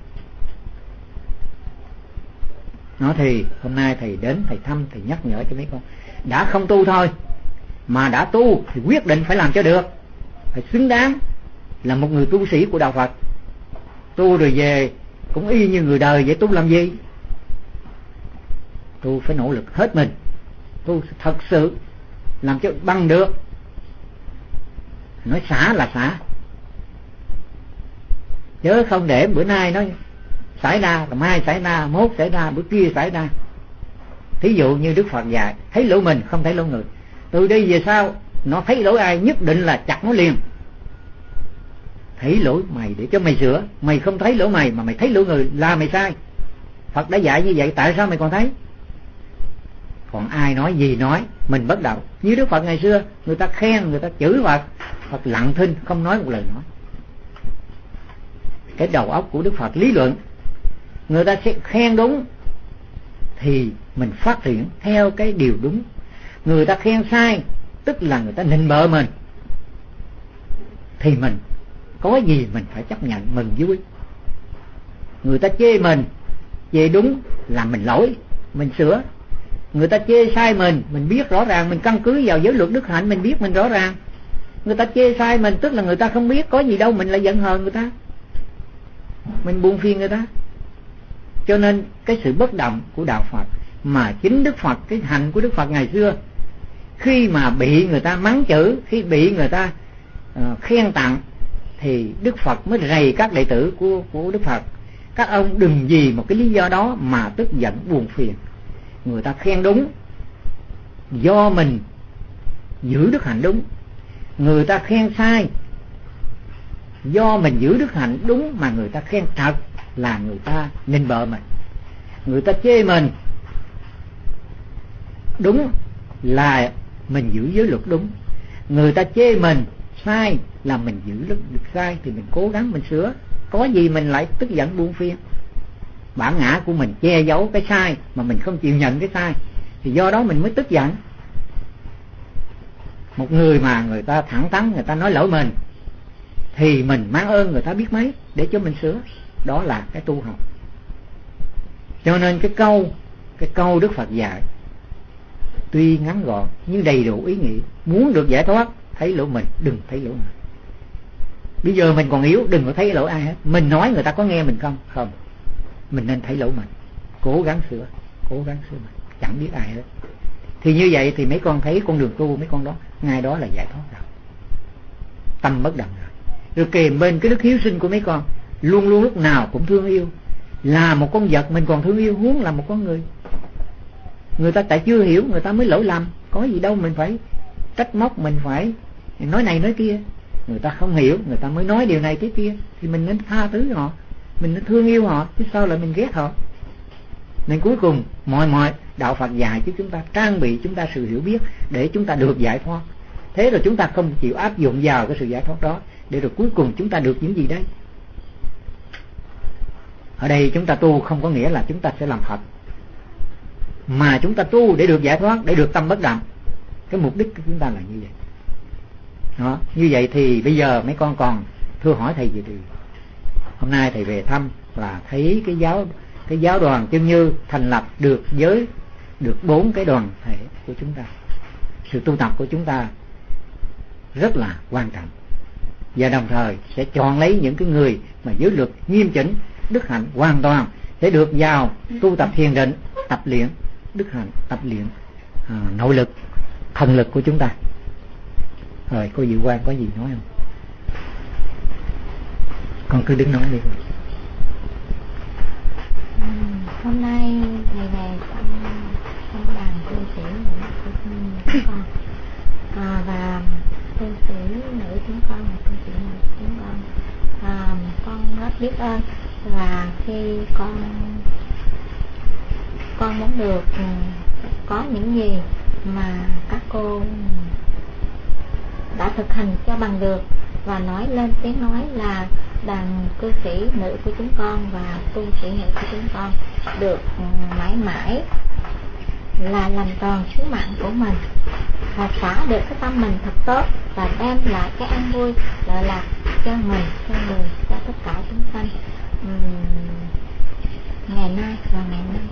[SPEAKER 3] Nó thì hôm nay thầy đến, thầy thăm, thầy nhắc nhở cho mấy con đã không tu thôi, mà đã tu thì quyết định phải làm cho được, phải xứng đáng là một người tu sĩ của đạo Phật. Tu rồi về cũng y như người đời vậy, tu làm gì? Tu phải nỗ lực hết mình, tu thật sự làm cho bằng được. Nói xả là xả, chứ không để bữa nay nó xảy ra, rồi mai xảy ra, mốt xảy ra, bữa kia xảy ra. Thí dụ như Đức Phật dạy, thấy lỗi mình không thấy lỗi người. Từ đây về sau nó thấy lỗi ai nhất định là chặt nó liền. Thấy lỗi mày để cho mày sửa, mày không thấy lỗi mày mà mày thấy lỗi người là mày sai. Phật đã dạy như vậy, tại sao mày còn thấy? Còn ai nói gì nói, mình bất động. Như Đức Phật ngày xưa, người ta khen, người ta chửi Phật, Phật lặng thinh không nói một lời nói. Cái đầu óc của Đức Phật lý luận, người ta sẽ khen đúng thì mình phát triển theo cái điều đúng. Người ta khen sai tức là người ta nịnh bợ mình, thì mình có gì mình phải chấp nhận, mừng vui. Người ta chê mình, chê đúng là mình lỗi, mình sửa. Người ta chê sai mình biết rõ ràng, mình căn cứ vào giới luật đức hạnh, mình biết mình rõ ràng. Người ta chê sai mình tức là người ta không biết, có gì đâu, mình lại giận hờn người ta, mình buồn phiền người ta. Cho nên cái sự bất động của đạo Phật, mà chính Đức Phật, cái hành của Đức Phật ngày xưa, khi mà bị người ta mắng chửi, khi bị người ta khen tặng, thì Đức Phật mới rầy các đệ tử của Đức Phật: các ông đừng vì một cái lý do đó mà tức giận buồn phiền. Người ta khen đúng, do mình giữ đức hạnh đúng. Người ta khen sai, do mình giữ đức hạnh đúng, mà người ta khen thật là người ta nịnh bợ mình. Người ta chê mình đúng là mình giữ giới luật đúng. Người ta chê mình sai là mình giữ luật sai, thì mình cố gắng mình sửa. Có gì mình lại tức giận buồn phiền? Bản ngã của mình che giấu cái sai mà mình không chịu nhận cái sai, thì do đó mình mới tức giận. Một người mà người ta thẳng thắn, người ta nói lỗi mình, thì mình mang ơn người ta biết mấy để cho mình sửa. Đó là cái tu học. Cho nên cái câu Đức Phật dạy tuy ngắn gọn nhưng đầy đủ ý nghĩa. Muốn được giải thoát, thấy lỗi mình, đừng thấy lỗi mình. Bây giờ mình còn yếu, đừng có thấy lỗi ai hết. Mình nói người ta có nghe mình không? Không. Mình nên thấy lỗi mình, cố gắng sửa mình, chẳng biết ai hết. Thì như vậy thì mấy con thấy con đường tu mấy con đó, ngay đó là giải thoát rồi, tâm bất động rồi. Rồi kèm bên cái đức hiếu sinh của mấy con, luôn luôn lúc nào cũng thương yêu. Là một con vật mình còn thương yêu, huống là một con người. Người ta tại chưa hiểu, người ta mới lỗi lầm. Có gì đâu mình phải trách móc, mình phải nói này nói kia. Người ta không hiểu, người ta mới nói điều này thế kia, thì mình nên tha thứ họ, mình nên thương yêu họ, chứ sao lại mình ghét họ. Nên cuối cùng mọi đạo Phật dạy chứ chúng ta trang bị chúng ta sự hiểu biết để chúng ta được giải thoát. Thế rồi chúng ta không chịu áp dụng vào cái sự giải thoát đó, để rồi cuối cùng chúng ta được những gì đấy. Ở đây chúng ta tu không có nghĩa là chúng ta sẽ làm Phật, mà chúng ta tu để được giải thoát, để được tâm bất động. Cái mục đích của chúng ta là như vậy đó. Như vậy thì bây giờ mấy con còn thưa hỏi thầy gì thì Hôm nay thầy về thăm là thấy cái giáo đoàn Chân Như thành lập được với được 4 cái đoàn thể của chúng ta. Sự tu tập của chúng ta rất là quan trọng, và đồng thời sẽ chọn lấy những cái người mà giới luật nghiêm chỉnh, đức hạnh hoàn toàn để được vào tu tập thiền định, tập luyện đức hạnh, tập luyện nội lực, thần lực của chúng ta. Rồi cô Diệu Quang có gì nói không? Con cứ đứng nói đi.
[SPEAKER 2] Hôm nay thầy về trong làng cư sĩ nữ của chúng con, và cư sĩ nữ chúng con và cư sĩ nữ chúng con rất biết ơn. Và khi con muốn được có những gì mà các cô đã thực hành cho bằng được và nói lên tiếng nói là đàn cư sĩ nữ của chúng con và tu sĩ nữ của chúng con được mãi mãi là làm tròn sứ mạng của mình và xả được cái tâm mình thật tốt và đem lại cái an vui lợi lạc cho mình, cho người, cho tất cả chúng sanh ngày nay và ngày nay.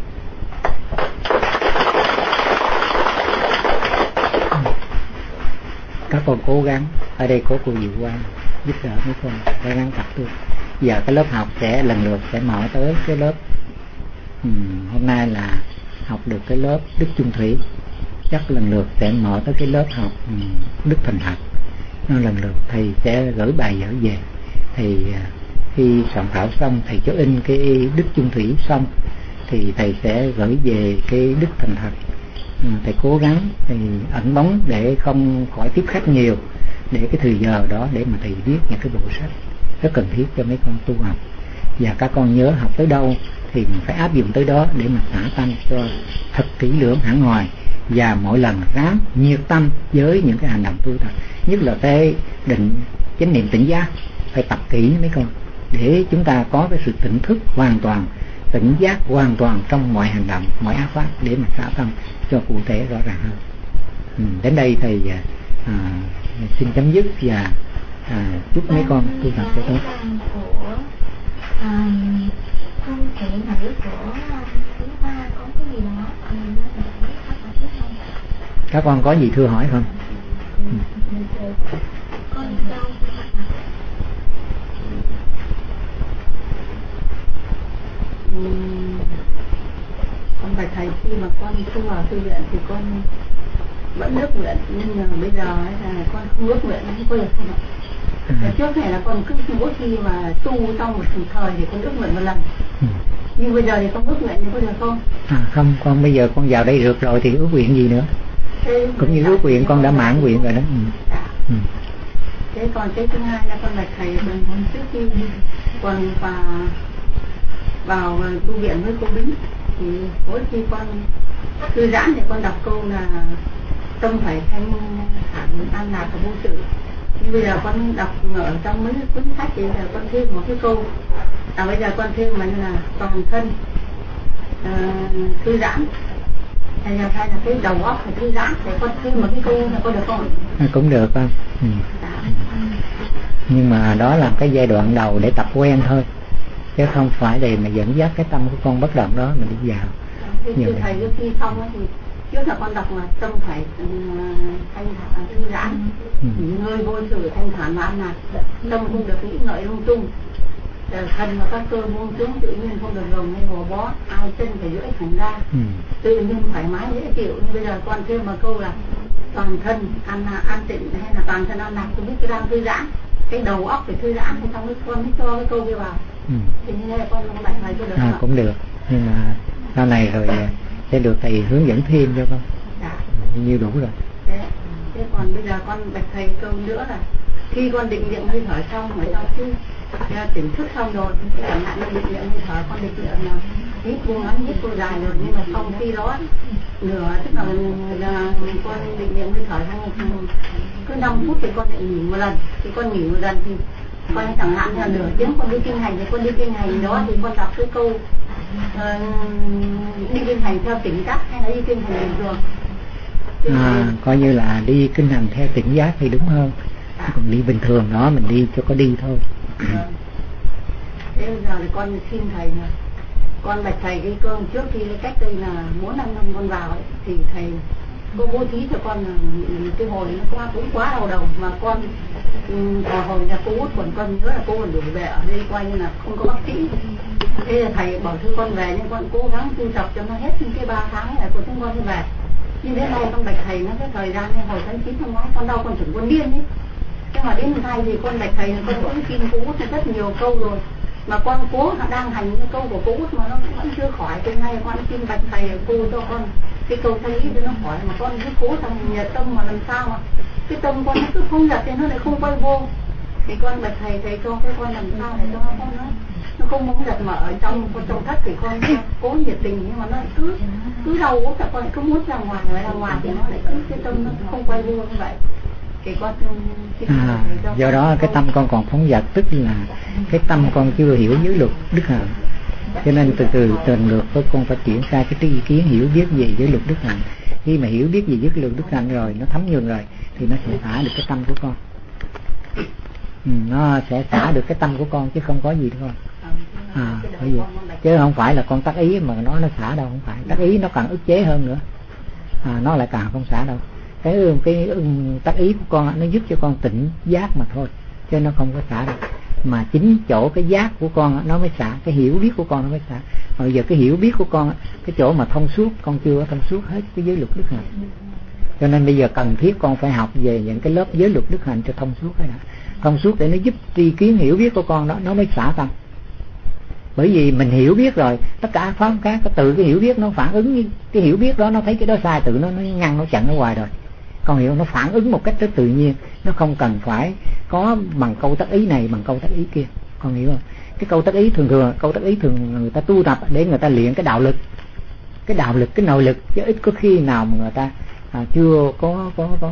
[SPEAKER 3] Các con cố gắng, ở đây có cô Diệu Quang giúp đỡ mấy con cố gắng tập tu. Giờ cái lớp học sẽ lần lượt sẽ mở tới cái lớp hôm nay là học được cái lớp Đức Chung Thủy, chắc lần lượt sẽ mở tới cái lớp học Đức Thành Thật. Nó lần lượt thầy sẽ gửi bài vở về. Thì khi soạn thảo xong thầy cho in cái Đức Chung Thủy xong thì thầy sẽ gửi về cái Đức Thành Thật. Thầy cố gắng thầy ẩn bóng để không khỏi tiếp khách nhiều, để cái thời giờ đó để mà thầy viết những cái bộ sách rất cần thiết cho mấy con tu học. Và các con nhớ học tới đâu thì mình phải áp dụng tới đó để mà xả tâm cho thật kỹ lưỡng hẳn hoài, và mỗi lần ráng nhiệt tâm với những cái hành động tu tập, nhất là cái định chánh niệm tỉnh giác phải tập kỹ mấy con, để chúng ta có cái sự tỉnh thức hoàn toàn, tỉnh giác hoàn toàn trong mọi hành động, mọi ác pháp, để mà xả tâm cho cụ thể rõ ràng hơn. Đến đây thầy xin chấm dứt và chúc mấy con tu tập cho tốt.
[SPEAKER 2] Không thể nữ của chúng ta có cái gì đó
[SPEAKER 3] các con có gì thưa hỏi không?
[SPEAKER 4] Con bạch thầy, khi mà con tu vào tu luyện thì con vẫn ước nguyện, nhưng mà bây giờ là con không ước nguyện không có được không ạ? Trước này là con cứ mỗi khi mà tu trong một thời thì con ước nguyện một lần, nhưng bây giờ thì con ước nguyện thì có được không?
[SPEAKER 3] Không, con bây giờ con vào đây được rồi thì ước nguyện gì nữa? Cũng như ước nguyện con đã mãn nguyện rồi đó.
[SPEAKER 4] Thế còn cái thứ hai là con bạch thầy, con trước khi con vào tu viện với cô Bính thì mỗi khi con thư giãn thì con đọc câu là tâm phải thanh thản an lạc và vô sự. Nhưng bây giờ con đọc ở trong mấy cuốn sách thì là con thêm một cái câu bây giờ con thêm mà là toàn thân thư giãn, hay là cái đầu óc phải thư giãn, để con thêm một cái câu là con được không?
[SPEAKER 3] Cũng được không? Nhưng mà đó là cái giai đoạn đầu để tập quen thôi, chứ không phải để mà dẫn dắt cái tâm của con bất động đó mình đi vào.
[SPEAKER 4] Như thầy trước khi xong ấy, thì trước là con đọc là tâm phải thanh thản thư giãn, nghỉ ngơi vô sự, thanh thản và an lạc, tâm không được nghĩ ngợi lung tung, thân và các cơ buông xuống tự nhiên, không được gồng hay gò bó, ai chân phải duỗi thẳng ra, tự nhiên thoải mái dễ chịu. Nhưng bây giờ con thêm một câu là toàn thân an tịnh, hay là toàn thân an lạc, tôi biết cái đang thư giãn, cái đầu óc phải thư giãn, thì xong con mới cho cái câu kia vào. Thì như thế là con không bạch thầy có được không?
[SPEAKER 3] Cũng được, nhưng mà sau này rồi sẽ được thầy hướng dẫn thêm cho con. Như đủ rồi.
[SPEAKER 4] Thế còn bây giờ con bạch thầy câu nữa là khi con định niệm hơi thở xong mà sau khi tỉnh thức xong rồi, chẳng hạn như định niệm hơi thở, con định niệm là hít buông ngắn, hít cô dài rồi, nhưng mà xong khi đó nửa, tức là con định niệm hơi thở sang cứ 5 phút thì con lại nghỉ một lần, thì con nghỉ một lần thì con chẳng hạn như là nửa tiếng con đi kinh hành, thì con đi kinh hành đó thì con đọc cái câu đi kinh hành theo tỉnh giác hay là đi kinh hành bình thường?
[SPEAKER 3] Coi như là đi kinh hành theo tỉnh giác thì đúng hơn. Còn đi bình thường đó mình đi cho có đi thôi.
[SPEAKER 4] Thế bây giờ thì con xin thầy là con bạch thầy cái cơm trước khi cách đây là 4-5 năm con vào ấy, thì thầy có bố thí cho con là cái hồi nó cũng quá đau đầu mà con hồi nhà cô út còn con nhớ là cô còn đuổi về ở đây coi như là không có bác sĩ. Thế là thầy bảo thư con về nhưng con cố gắng tu tập cho nó hết cái 3 tháng này của chúng con đi về. Nhưng đến nay con bạch thầy nó cái thời gian này hồi tháng 9 năm ngoái con đau con tưởng con điên ấy. Nhưng mà đến nay thì con bạch thầy con cũng xin cô út rất nhiều câu rồi. Mà con cố đang hành cái câu của cô út mà nó vẫn chưa khỏi. Từ nay con xin bạch thầy cô cho con cái câu thầy ý cho nó khỏi. Mà con cứ cố thằng nhật tâm mà làm sao mà cái tâm con nó cứ không giật thì nó lại không quay vô. Thì con bạch thầy cho cái con làm sao để cho con nó không muốn giật mà ở trong thất thì con cố nhiệt tình nhưng mà nó cứ đau út là con cứ muốn ra ngoài thì nó lại cứ cái tâm nó không quay vô như vậy.
[SPEAKER 3] Do đó cái tâm con còn phóng dật, tức là cái tâm con chưa hiểu giới luật đức hạnh, cho nên từ lần lượt con phải chuyển sang cái ý kiến hiểu biết về giới luật đức hạnh. Khi mà hiểu biết về giới luật đức hạnh rồi, nó thấm nhuần rồi thì nó sẽ xả được cái tâm của con. Nó sẽ xả được cái tâm của con chứ không có gì đâu con. Bởi vì chứ không phải là con tác ý mà nó xả đâu, không phải. Tác ý nó càng ức chế hơn nữa, nó lại càng không xả đâu. Cái tác ý của con nó giúp cho con tỉnh giác mà thôi, chứ nó không có xả được. Mà chính chỗ cái giác của con nó mới xả, cái hiểu biết của con nó mới xả. Bây giờ cái hiểu biết của con, cái chỗ mà thông suốt, con chưa có thông suốt hết cái giới luật đức hạnh. Cho nên bây giờ cần thiết con phải học về những cái lớp giới luật đức hạnh cho thông suốt cái đã. Thông suốt để nó giúp tri kiến hiểu biết của con đó, nó mới xả tâm. Bởi vì mình hiểu biết rồi, tất cả pháp khác từ cái hiểu biết nó phản ứng, cái hiểu biết đó nó thấy cái đó sai, tự nó ngăn, nó chặn ở ngoài rồi. Con hiểu, nó phản ứng một cách rất tự nhiên, nó không cần phải có bằng câu tác ý này, bằng câu tác ý kia. Con hiểu không? Cái câu tác ý thường người ta tu tập để người ta luyện cái đạo lực, cái nội lực, chứ ít có khi nào mà người ta chưa có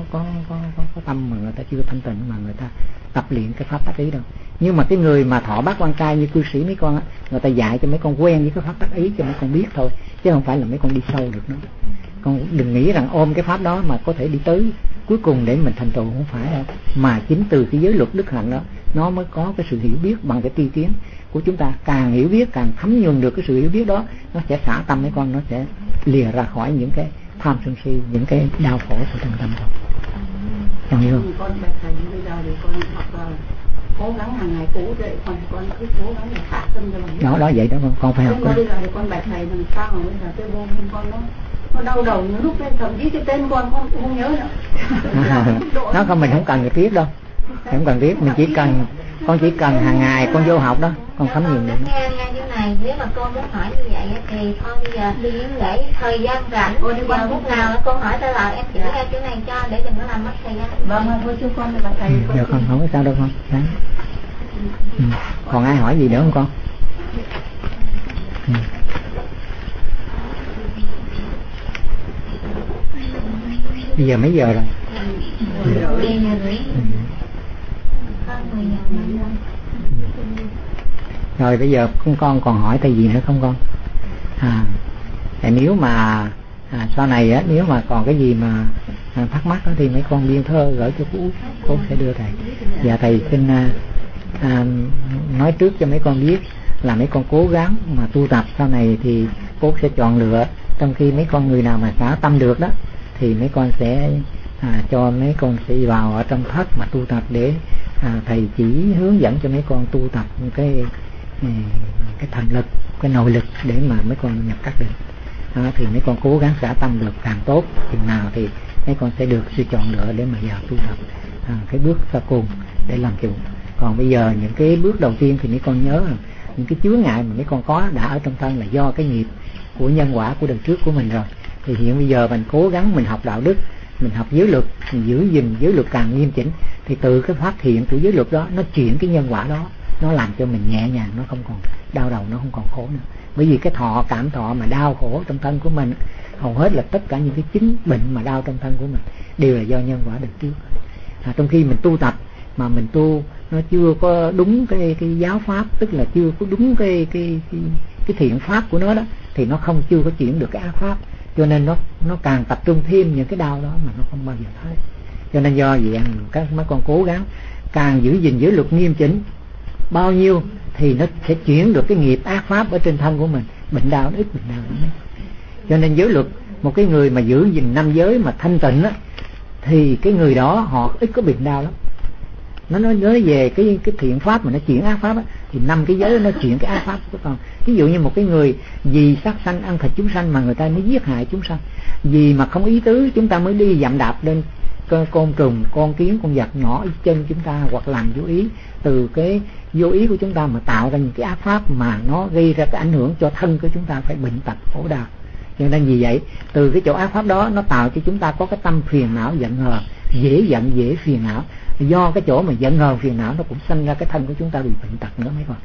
[SPEAKER 3] tâm mà người ta chưa thanh tịnh mà người ta tập luyện cái pháp tác ý đâu. Nhưng mà cái người mà thọ bát quan trai như cư sĩ mấy con á, người ta dạy cho mấy con quen với cái pháp tác ý cho mấy con biết thôi, chứ không phải là mấy con đi sâu được nó. Con đừng nghĩ rằng ôm cái pháp đó mà có thể đi tới cuối cùng để mình thành tựu, không phải đâu. Mà chính từ cái giới luật đức hạnh đó, nó mới có cái sự hiểu biết bằng cái tri kiến của chúng ta. Càng hiểu biết, càng thấm nhuần được cái sự hiểu biết đó, nó sẽ xả tâm mấy con, nó sẽ lìa ra khỏi những cái tham sân si, những cái đau khổ của trong tâm con. Con hiểu không?
[SPEAKER 4] Con bạch thầy bây giờ thì con học cố gắng hàng ngày cũ vậy, con cứ cố gắng để xả tâm cho mình.
[SPEAKER 3] Đó vậy đó con phải học.
[SPEAKER 4] Bây giờ thì con bạch thầy làm sao mà bây giờ cái vô minh con nó đau đầu những lúc lên, thậm chí cái tên con cũng không nhớ nữa.
[SPEAKER 3] Nó không, mình không cần phải biết đâu, không cần biết, con chỉ cần hàng ngày con vô học đó, con thấm nhuần được.
[SPEAKER 2] Nghe chỗ này, nếu mà con muốn hỏi như vậy thì thôi bây giờ để thời gian rảnh, giờ lúc nào là con hỏi ta là em chỉ ra chỗ này cho để đừng có làm mất thời gian.
[SPEAKER 4] Vâng, thôi chú con là thầy.
[SPEAKER 3] Được con, không có sao đâu con. Còn ai hỏi gì nữa không con? Bây giờ mấy giờ rồi? Rồi bây giờ con còn hỏi thầy gì nữa không con? Nếu mà sau này á, nếu mà còn cái gì mà thắc mắc đó, thì mấy con biên thơ gửi cho cô sẽ đưa thầy. Và thầy xin nói trước cho mấy con biết là mấy con cố gắng mà tu tập sau này thì cô sẽ chọn lựa, trong khi mấy con người nào mà xả tâm được đó thì mấy con sẽ cho mấy con sẽ vào ở trong thất mà tu tập, để thầy chỉ hướng dẫn cho mấy con tu tập cái thần lực, cái nội lực để mà mấy con nhập các định. Thì mấy con cố gắng xả tâm được càng tốt, chừng nào thì mấy con sẽ được sự chọn lựa để mà vào tu tập cái bước sau cùng để làm chủ. Còn bây giờ những cái bước đầu tiên thì mấy con nhớ rằng những cái chướng ngại mà mấy con có đã ở trong thân là do cái nghiệp của nhân quả của đời trước của mình rồi. Thì hiện bây giờ mình cố gắng mình học đạo đức, mình học giới luật, mình giữ gìn giới luật càng nghiêm chỉnh, thì từ cái phát hiện của giới luật đó nó chuyển cái nhân quả đó, nó làm cho mình nhẹ nhàng, nó không còn đau đầu, nó không còn khổ nữa. Bởi vì cái cảm thọ mà đau khổ trong thân của mình, hầu hết là tất cả những cái chứng bệnh mà đau trong thân của mình đều là do nhân quả đời trước. Trong khi mình tu tập mà mình tu nó chưa có đúng cái giáo pháp, tức là chưa có đúng cái thiện pháp của nó đó, thì nó chưa có chuyển được cái ác pháp, cho nên nó càng tập trung thêm những cái đau đó mà nó không bao giờ thấy. Cho nên do vậy các mấy con cố gắng càng giữ gìn giới luật nghiêm chỉnh bao nhiêu thì nó sẽ chuyển được cái nghiệp ác pháp ở trên thân của mình, bệnh đau nó ít bệnh đau nữa. Cho nên giới luật, một cái người mà giữ gìn 5 giới mà thanh tịnh á, thì cái người đó họ ít có bệnh đau lắm. Nó nói về cái thiện pháp mà nó chuyển ác pháp á, thì 5 cái giới nó chuyển cái ác pháp của con. Ví dụ như một cái người vì sát sanh ăn thịt chúng sanh mà người ta mới giết hại chúng sanh, vì mà không ý tứ chúng ta mới đi dặm đạp lên côn trùng, con kiến, con vật nhỏ ít chân chúng ta, hoặc làm vô ý, từ cái vô ý của chúng ta mà tạo ra những cái ác pháp mà nó gây ra cái ảnh hưởng cho thân của chúng ta phải bệnh tật khổ đau. Cho nên vì vậy từ cái chỗ ác pháp đó nó tạo cho chúng ta có cái tâm phiền não giận hờn, dễ giận dễ phiền não. Do cái chỗ mà giận hờn phiền não nó cũng sanh ra cái thân của chúng ta bị bệnh tật nữa mấy con.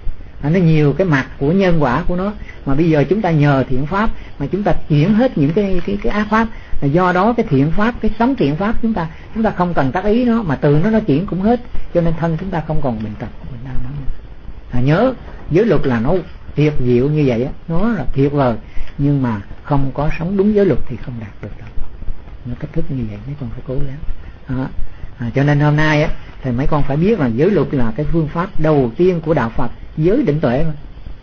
[SPEAKER 3] Nó nhiều cái mặt của nhân quả của nó, mà bây giờ chúng ta nhờ thiện pháp mà chúng ta chuyển hết những cái ác pháp. Do đó cái thiện pháp, cái sống thiện pháp chúng ta không cần tác ý nó, mà từ nó chuyển cũng hết, cho nên thân chúng ta không còn bệnh tật bệnh đau nữa. Nhớ giới luật là nó tuyệt diệu như vậy á, nó là tuyệt vời, nhưng mà không có sống đúng giới luật thì không đạt được đâu. Nó cách thức như vậy mấy con phải cố gắng. Cho nên hôm nay á thì mấy con phải biết là giới luật là cái phương pháp đầu tiên của đạo Phật, giới định tuệ mà.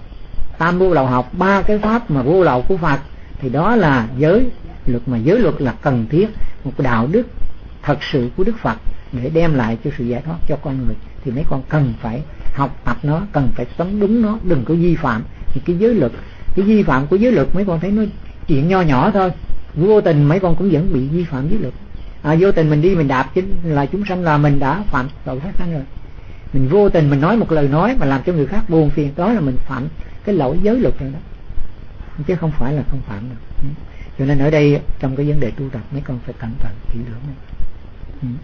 [SPEAKER 3] Tam vô lậu học, 3 cái pháp mà vô lậu của Phật thì đó là giới luật, mà giới luật là cần thiết, một cái đạo đức thật sự của Đức Phật để đem lại cho sự giải thoát cho con người. Thì mấy con cần phải học tập nó, cần phải sống đúng nó, đừng có vi phạm. Thì cái giới luật, cái vi phạm của giới luật mấy con thấy nó chuyện nho nhỏ thôi, vô tình mấy con cũng vẫn bị vi phạm giới luật. Vô tình mình đi mình đạp chính là chúng sanh là mình đã phạm tội sát sanh rồi. Mình vô tình mình nói một lời nói mà làm cho người khác buồn phiền, đó là mình phạm cái lỗi giới luật rồi đó, chứ không phải là không phạm được. Cho nên ở đây trong cái vấn đề tu tập mấy con phải cẩn thận kỹ lưỡng.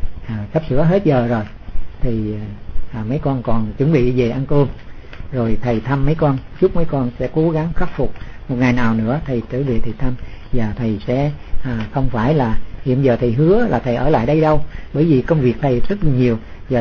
[SPEAKER 3] Sắp sửa hết giờ rồi thì mấy con còn chuẩn bị về ăn cơm, rồi thầy thăm mấy con, chúc mấy con sẽ cố gắng khắc phục. Một ngày nào nữa thầy trở về thầy thăm, và thầy sẽ không phải là hiện giờ thầy hứa là thầy ở lại đây đâu, bởi vì công việc thầy rất nhiều, và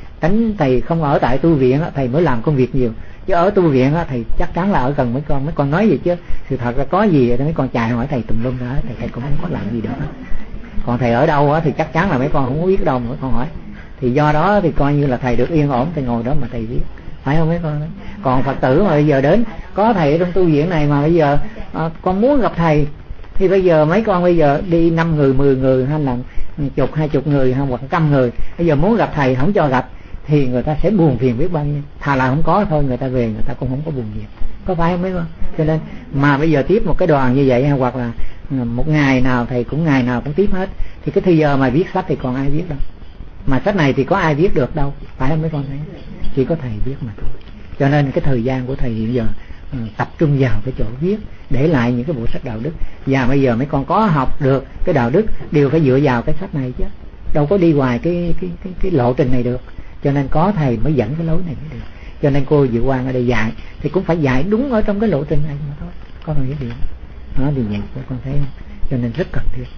[SPEAKER 3] thầy không ở tại tu viện thầy mới làm công việc nhiều, chứ ở tu viện thầy chắc chắn là ở gần mấy con nói gì chứ sự thật là có gì mấy con chạy hỏi thầy tùm lum đó, thầy cũng không có làm gì được. Còn thầy ở đâu thì chắc chắn là mấy con không có biết đâu mà mấy con hỏi. Thì do đó thì coi như là thầy được yên ổn, thầy ngồi đó mà thầy biết, phải không mấy con? Còn Phật tử mà bây giờ đến có thầy ở trong tu viện này mà bây giờ con muốn gặp thầy, thì bây giờ mấy con bây giờ đi 5 người 10 người hay là 10-20 người hay 100 người, bây giờ muốn gặp thầy không cho gặp thì người ta sẽ buồn phiền biết bao nhiêu. Thà là không có thôi, người ta về người ta cũng không có buồn gì, có phải không mấy con? Cho nên mà bây giờ tiếp một cái đoàn như vậy, hoặc là một ngày nào thầy cũng ngày nào cũng tiếp hết, thì cái thời giờ mà viết sách thì còn ai viết đâu, mà sách này thì có ai viết được đâu, phải không mấy con thấy? Chỉ có thầy viết mà thôi. Cho nên cái thời gian của thầy hiện giờ tập trung vào cái chỗ viết, để lại những cái bộ sách đạo đức. Và bây giờ mấy con có học được cái đạo đức đều phải dựa vào cái sách này chứ, đâu có đi ngoài cái lộ trình này được. Cho nên có thầy mới dẫn cái lối này mới được. Cho nên cô Diệu Quang ở đây dạy thì cũng phải dạy đúng ở trong cái lộ trình này mà thôi. Con hiểu điều đó, điều vậy con thấy không? Cho nên rất cần thiết.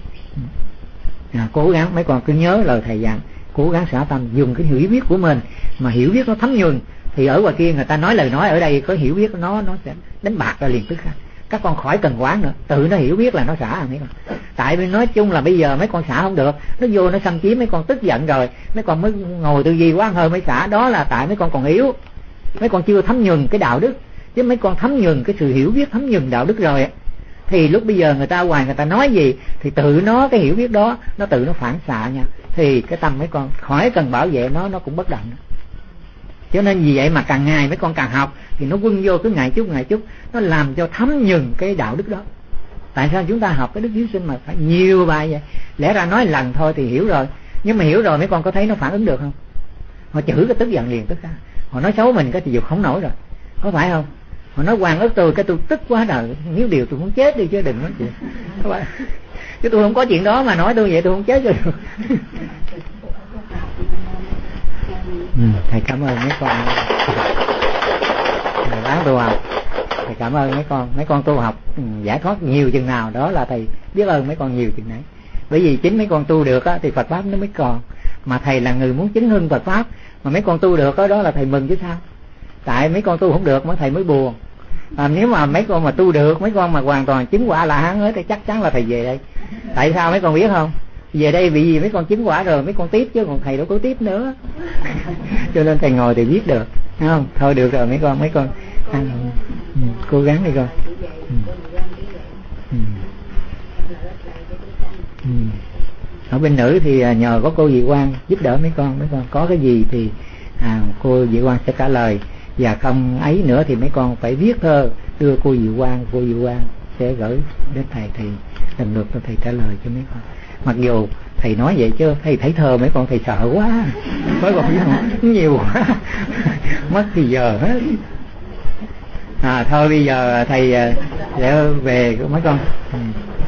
[SPEAKER 3] Cố gắng mấy con cứ nhớ lời thầy dặn, cố gắng xả tâm, dùng cái hiểu biết của mình, mà hiểu biết nó thấm nhuần. Thì ở ngoài kia người ta nói lời nói, ở đây có hiểu biết nó sẽ đánh bạc ra liền tức khắc. Các con khỏi cần quán nữa, tự nó hiểu biết là nó xả mấy con. Tại vì nói chung là bây giờ mấy con xả không được, nó vô nó xâm chiếm mấy con tức giận rồi, mấy con mới ngồi tư duy quá hơi mới xả. Đó là tại mấy con còn yếu, mấy con chưa thấm nhuần cái đạo đức. Chứ mấy con thấm nhuần cái sự hiểu biết, thấm nhuần đạo đức rồi thì lúc bây giờ người ta ngoài người ta nói gì thì tự nó cái hiểu biết đó nó tự nó phản xạ nha, thì cái tâm mấy con khỏi cần bảo vệ nó cũng bất động. Cho nên vì vậy mà càng ngày mấy con càng học thì nó quân vô cứ ngày chút nó làm cho thấm nhuần cái đạo đức đó. Tại sao chúng ta học cái đức hiếu sinh mà phải nhiều bài vậy? Lẽ ra nói lần thôi thì hiểu rồi, nhưng mà hiểu rồi mấy con có thấy nó phản ứng được không? Họ chửi cái tức giận liền tức ra, họ nói xấu mình cái thì dục không nổi rồi, có phải không? Họ nói oan ức tôi cái tôi tức quá đời, nếu điều tôi muốn chết đi chứ đừng nói chuyện, các bạn. Chứ tôi không có chuyện đó mà nói tôi vậy tôi không chết rồi. Thầy cảm ơn mấy con đáng tu học. Thầy cảm ơn mấy con tu học giải thoát nhiều chừng nào đó là thầy biết ơn mấy con nhiều chừng nấy. Bởi vì chính mấy con tu được thì Phật pháp nó mới còn. Mà thầy là người muốn chứng hưng Phật pháp, mà mấy con tu được đó là thầy mừng chứ sao. Tại mấy con tu không được mà thầy mới buồn. Nếu mà mấy con mà tu được, mấy con mà hoàn toàn chứng quả là hán hết thì chắc chắn là thầy về đây. Tại sao mấy con biết không? về đây bị gì mấy con chứng quả rồi mấy con tiếp, chứ còn thầy đâu có tiếp nữa. Cho nên thầy ngồi thì biết được, thấy không? Thôi được rồi mấy con cố gắng đi con. Ở bên nữ thì nhờ có cô Dị Quan giúp đỡ mấy con có cái gì thì cô Dị Quan sẽ trả lời, và không ấy nữa thì mấy con phải viết thơ đưa cô Dị Quan sẽ gửi đến thầy, thì lần lượt thầy trả lời cho mấy con. Mặc dù thầy nói vậy chứ thầy thấy thơ mấy con thầy sợ quá, mấy con biết nhiều quá mất thì giờ hết. Thôi bây giờ thầy sẽ về mấy con.